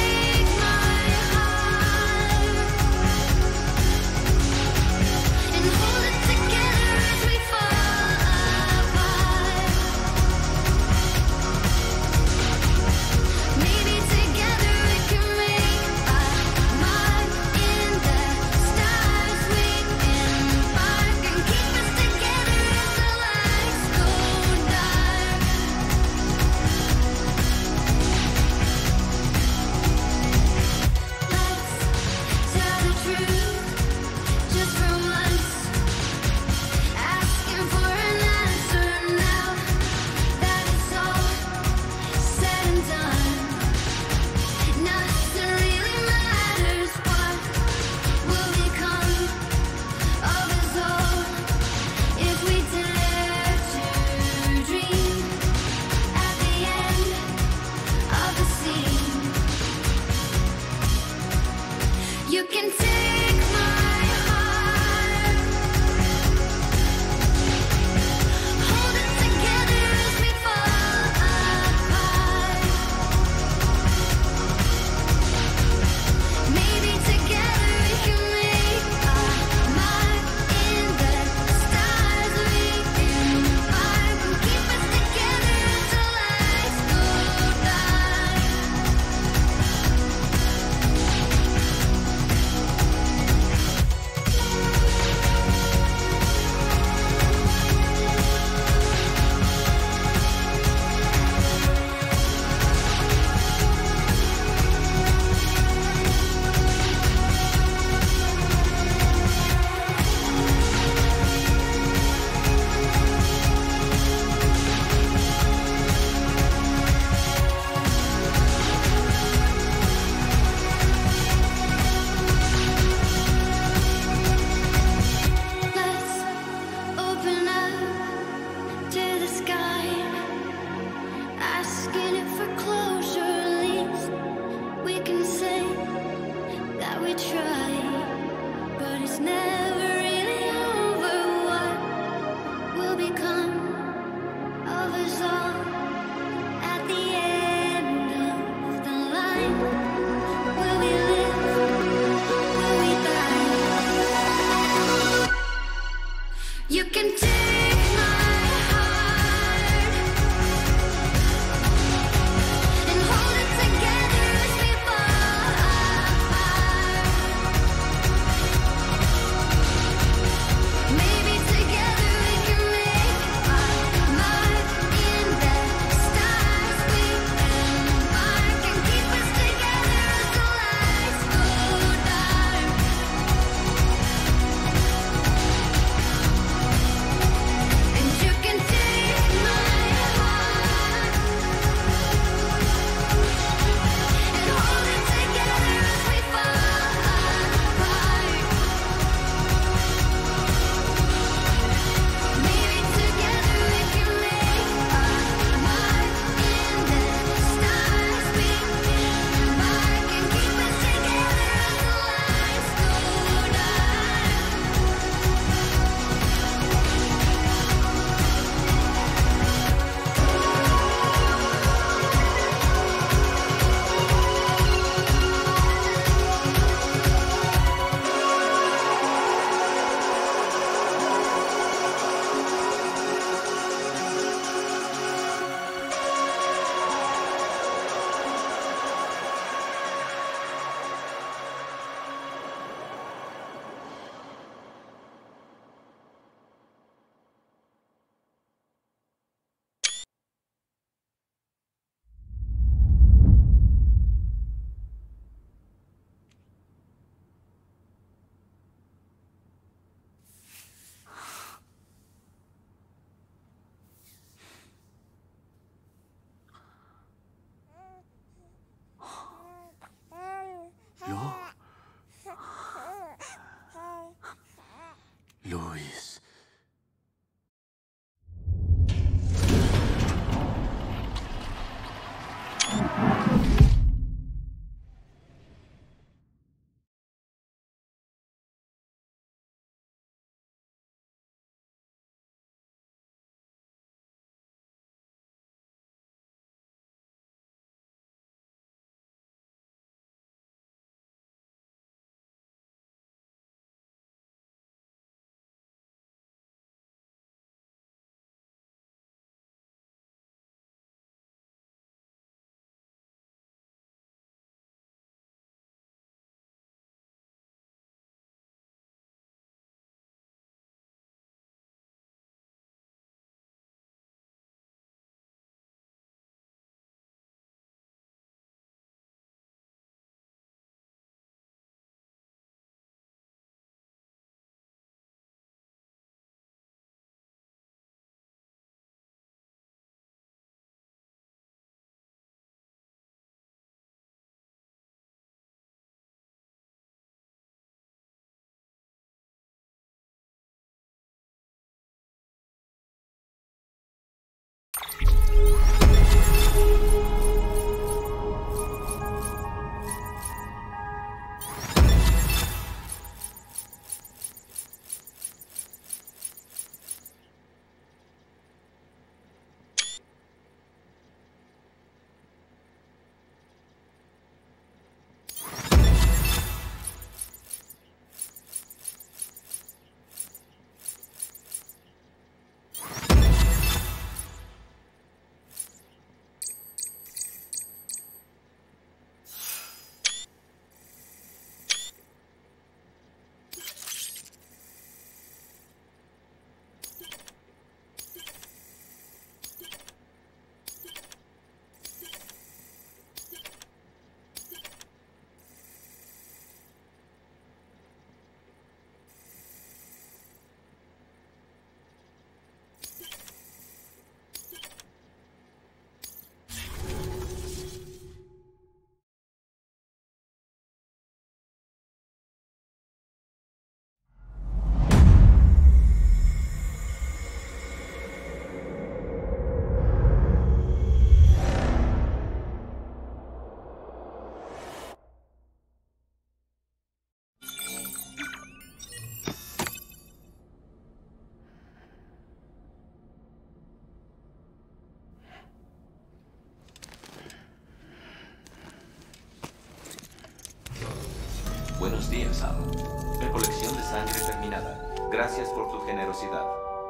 Buenos días, Sam. Recolección de sangre terminada. Gracias por tu generosidad.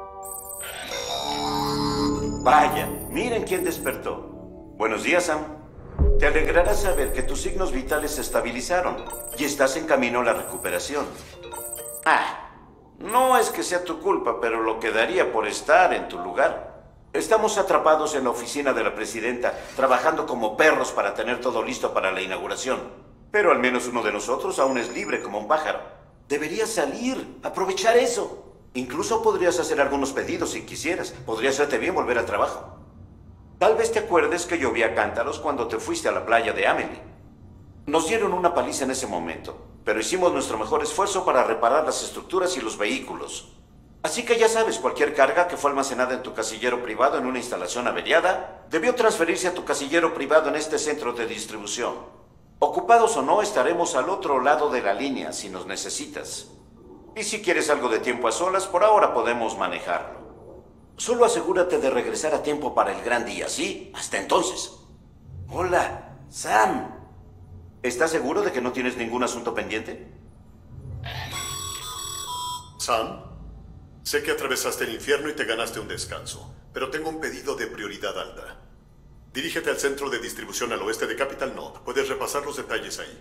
Vaya, miren quién despertó. Buenos días, Sam. Te alegrará saber que tus signos vitales se estabilizaron y estás en camino a la recuperación. Ah, no es que sea tu culpa, pero lo que daría por estar en tu lugar. Estamos atrapados en la oficina de la presidenta, trabajando como perros para tener todo listo para la inauguración. Pero al menos uno de nosotros aún es libre como un pájaro. Deberías salir, aprovechar eso. Incluso podrías hacer algunos pedidos si quisieras. Podría hacerte bien volver al trabajo. Tal vez te acuerdes que llovía cántaros cuando te fuiste a la playa de Amelie. Nos dieron una paliza en ese momento, pero hicimos nuestro mejor esfuerzo para reparar las estructuras y los vehículos. Así que ya sabes, cualquier carga que fue almacenada en tu casillero privado en una instalación averiada, debió transferirse a tu casillero privado en este centro de distribución. Ocupados o no, estaremos al otro lado de la línea si nos necesitas. Y si quieres algo de tiempo a solas, por ahora podemos manejarlo. Solo asegúrate de regresar a tiempo para el gran día, ¿sí? Hasta entonces. Hola, Sam. ¿Estás seguro de que no tienes ningún asunto pendiente? Sam, sé que atravesaste el infierno y te ganaste un descanso, pero tengo un pedido de prioridad alta. Dirígete al centro de distribución al oeste de Capital Knot. Puedes repasar los detalles ahí.